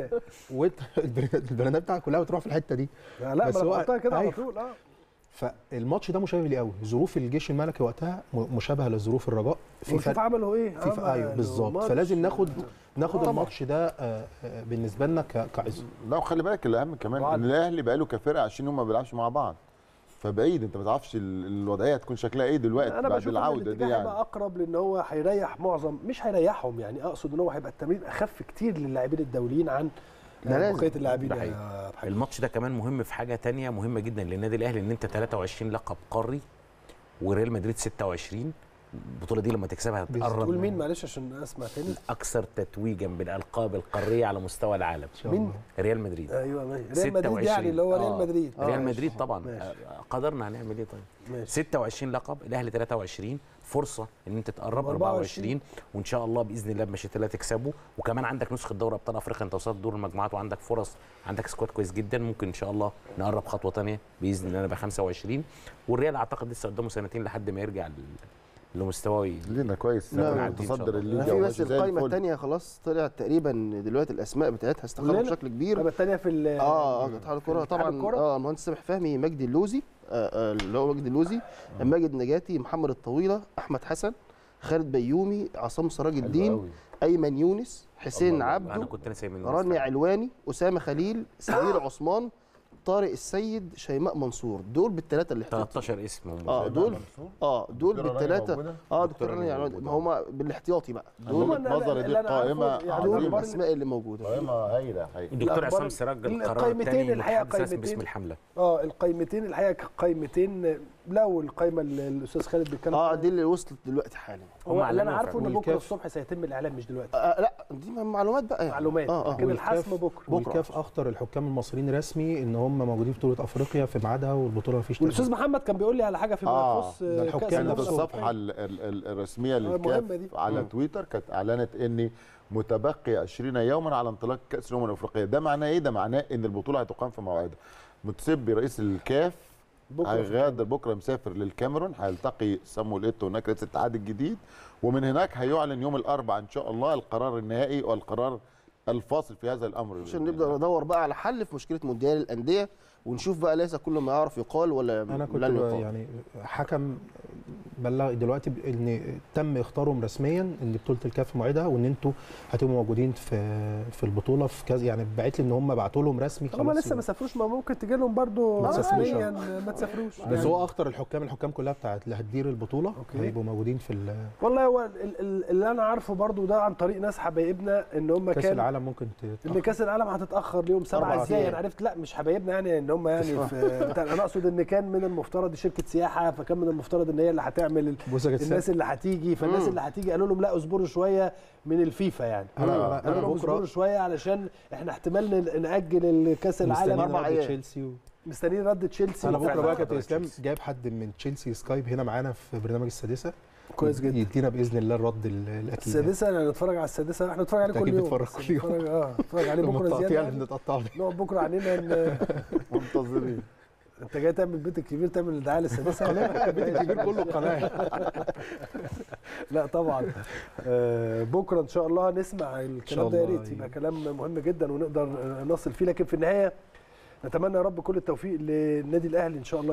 البرنامج بتاعك كلها بتروح في الحته دي. لا بس ما هو انا قلتها كده على أيوه. طول. فالماتش ده مشابه لي قوي، ظروف الجيش الملكي وقتها مشابهه لظروف الرجاء. وشوف عملوا ايه، ايوه بالظبط، فلازم ناخد الماتش ده بالنسبه لنا كعزم. لا وخلي بالك الاهم كمان ان الاهلي بقى له كفرقه 20 يوم ما بيلعبش مع بعض، فبعيد انت ما تعرفش الوضعيه هتكون شكلها ايه دلوقتي بعد العوده دي. يعني هيبقى اقرب لان هو هيريح مش هيريحهم، يعني اقصد ان هو هيبقى التمرين اخف كتير للاعبين الدوليين عن بقيه اللاعبين. الماتش ده كمان مهم في حاجه تانية مهمه جدا للنادي الاهلي، ان انت 23 لقب قاري وريال مدريد 26. البطوله دي لما تكسبها هتقرب. تقول مين معلش عشان اسمع تاني؟ اكثر تتويجا بالالقاب القاريه على مستوى العالم. مين؟ ريال مدريد. ايوه ماشي، ريال مدريد يعني اللي هو ريال مدريد. ريال مدريد طبعا. قدرنا هنعمل ايه طيب؟ ماشي. 26 لقب، الاهلي 23، فرصه ان انت تقرب 24 وان شاء الله باذن الله بمشيئه الله تكسبه، وكمان عندك نسخه دوري ابطال افريقيا، انت وصلت دور المجموعات وعندك فرص، عندك سكواد كويس جدا، ممكن ان شاء الله نقرب خطوه ثانيه باذن الله نبقى 25. والريال اعتقد لسه قدامه سنتين لحد ما يرجع لمستواه لينا كويس متصدر الليجا. في بس القائمه الثانيه خلاص طلعت تقريبا دلوقتي، الاسماء بتاعتها استقرت بشكل كبير. القائمه الثانيه في اتحاد الكره طبعا. المهندس سامح فهمي، مجدي اللوزي اللي هو مجدي اللوزي، ماجد نجاتي، محمد الطويله، احمد حسن، خالد بيومي، عصام سراج الدين، ايمن يونس، حسين عبده، راني علواني، اسامه خليل، سمير عثمان، طارق السيد، شيماء منصور. دول بالثلاثه اللي 13 اسم دول بالثلاثه. دكتور راني علواني، ما هم بالاحتياطي بقى. دول نظر دي القائمه، دول الاسماء اللي موجوده. قائمه هايله حقيقي. الدكتور عصام سراج القرار الثاني الحقيقه باسم الحمله. القائمتين الحقيقه قائمتين. لو القائمه اللي الاستاذ خالد بيتكلم دي اللي وصلت دلوقتي حالا. هو اللي انا عارفه ان بكره الصبح سيتم الاعلان مش دلوقتي. لا دي معلومات بقى يعني. معلومات لكن الحسم بكره. والكاف اخطر الحكام المصريين رسمي ان هم موجودين في بطوله افريقيا في ميعادها، والبطوله ما فيش. والاستاذ محمد كان بيقول لي على حاجه فيما يخص الحكام في الصفحه الرسميه للكاف على تويتر كانت اعلنت ان متبقي 20 يوما على انطلاق كاس الامم الافريقيه. ده معناه ايه؟ ده معناه ان البطوله هتقام في موعدها. متسبي رئيس الكاف هيغادر بكره، مسافر للكاميرون، هيلتقي سامويل ايتو هناك رئيس الاتحاد الجديد، ومن هناك هيعلن يوم الاربعاء ان شاء الله القرار النهائي والقرار الفاصل في هذا الامر، عشان نبدا ندور بقى على حل في مشكله مونديال الانديه، ونشوف بقى ليس كل ما يعرف يقال ولا انا كنت يعني حكم بلغ دلوقتي ان تم اختارهم رسميا ان بطوله الكاف موعدها، وان انتوا هتبقوا موجودين في البطوله في كذا، يعني باعت لي ان هم بعتوا لهم رسمي خلاص. هم لسه ما سافروش، ما ممكن تجي لهم برضه رسميا ما تسافروش. بس هو اخطر الحكام كلها بتاعت اللي هتدير البطوله هيبقوا موجودين في والله هو اللي انا عارفه برضه ده عن طريق ناس حبايبنا ان هم كاس العالم ممكن ان كاس العالم هتتاخر ليوم 7 ازاي. انا عرفت لا مش حبايبنا يعني ان هم يعني انا اقصد ان كان من المفترض شركه سياحه، فكان من المفترض ان هي اللي هتعمل الناس اللي هتيجي، فالناس اللي هتيجي قالوا لهم لا اصبروا شويه من الفيفا يعني. انا بكره اصبروا شويه علشان احنا احتمال ناجل الكاس العالم 4 ايام مستنيين رد تشيلسي. انا بكره بقى كابتن اسلام جايب حد من تشيلسي سكايب هنا معانا في برنامج السادسه، كويس جدا، يدينا باذن الله الرد الاكيد. السادسه انا نتفرج على السادسه، احنا نتفرج عليه كل يوم، نتفرج عليه بكره زياده، نقعد بكره علينا منتظرين. انت جاي تعمل البيت الكبير، تعمل دعايه للسادسه؟ البيت الكبير كله قناه. لا طبعا بكره ان شااء الله نسمع الكلام ده، يا ريت يبقى كلام مهم جدا ونقدر نصل فيه. لكن في النهايه نتمنى يا رب كل التوفيق للنادي الاهلي ان شاء الله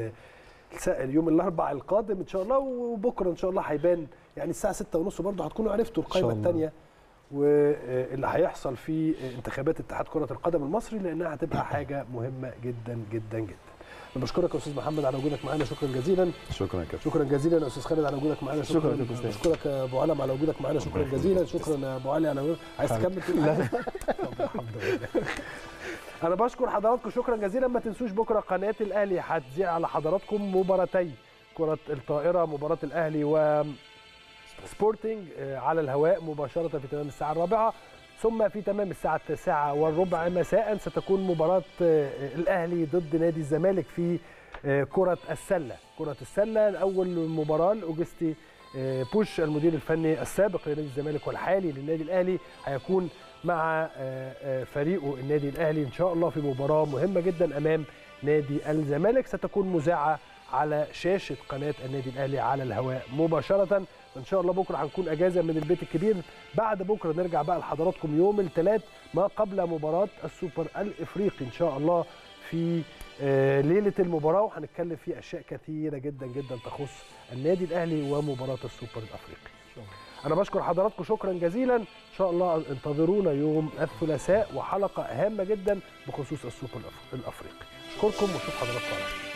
يوم الاربعاء القادم ان شاء الله، وبكره ان شاء الله هيبان يعني الساعه 6:30 برضه هتكونوا عرفتوا القائمه الثانيه واللي هيحصل في انتخابات اتحاد كرة القدم المصري، لأنها هتبقى حاجة مهمة جدا جدا جدا. أنا بشكرك يا أستاذ محمد على وجودك معانا، شكرا جزيلا. شكرا يا كابتن. شكرا جزيلا يا أستاذ خالد على وجودك معانا، شكرا. بشكرك يا أبو علم على وجودك معانا، شكرا جزيلا. شكرا يا أبو علي على وجودك. عايز تكمل؟ لا الحمد لله. أنا بشكر حضراتكم شكرا جزيلا. ما تنسوش بكرة قناة الأهلي هتذيع على حضراتكم مباراتي كرة الطائرة، مباراة الأهلي و سبورتنج على الهواء مباشرة في تمام الساعة 4، ثم في تمام الساعة 9:15 مساء ستكون مباراة الأهلي ضد نادي الزمالك في كرة السلة. كرة السلة أول مباراة لأوجستي بوش المدير الفني السابق لنادي الزمالك والحالي للنادي الأهلي هيكون مع فريقه النادي الأهلي إن شاء الله في مباراة مهمة جدا أمام نادي الزمالك، ستكون مذاعة على شاشة قناة النادي الأهلي على الهواء مباشرة. إن شاء الله بكرة هنكون أجازة من البيت الكبير، بعد بكرة نرجع بقى لحضراتكم يوم الثلاث ما قبل مباراة السوبر الإفريقي إن شاء الله في ليلة المباراة، وهنتكلم في أشياء كثيرة جدا جدا تخص النادي الأهلي ومباراة السوبر الأفريقي. أنا بشكر حضراتكم شكرا جزيلا. إن شاء الله انتظرونا يوم الثلاثاء وحلقة هامة جدا بخصوص السوبر الأفريقي. أشكركم وأشوف حضراتكم على خير.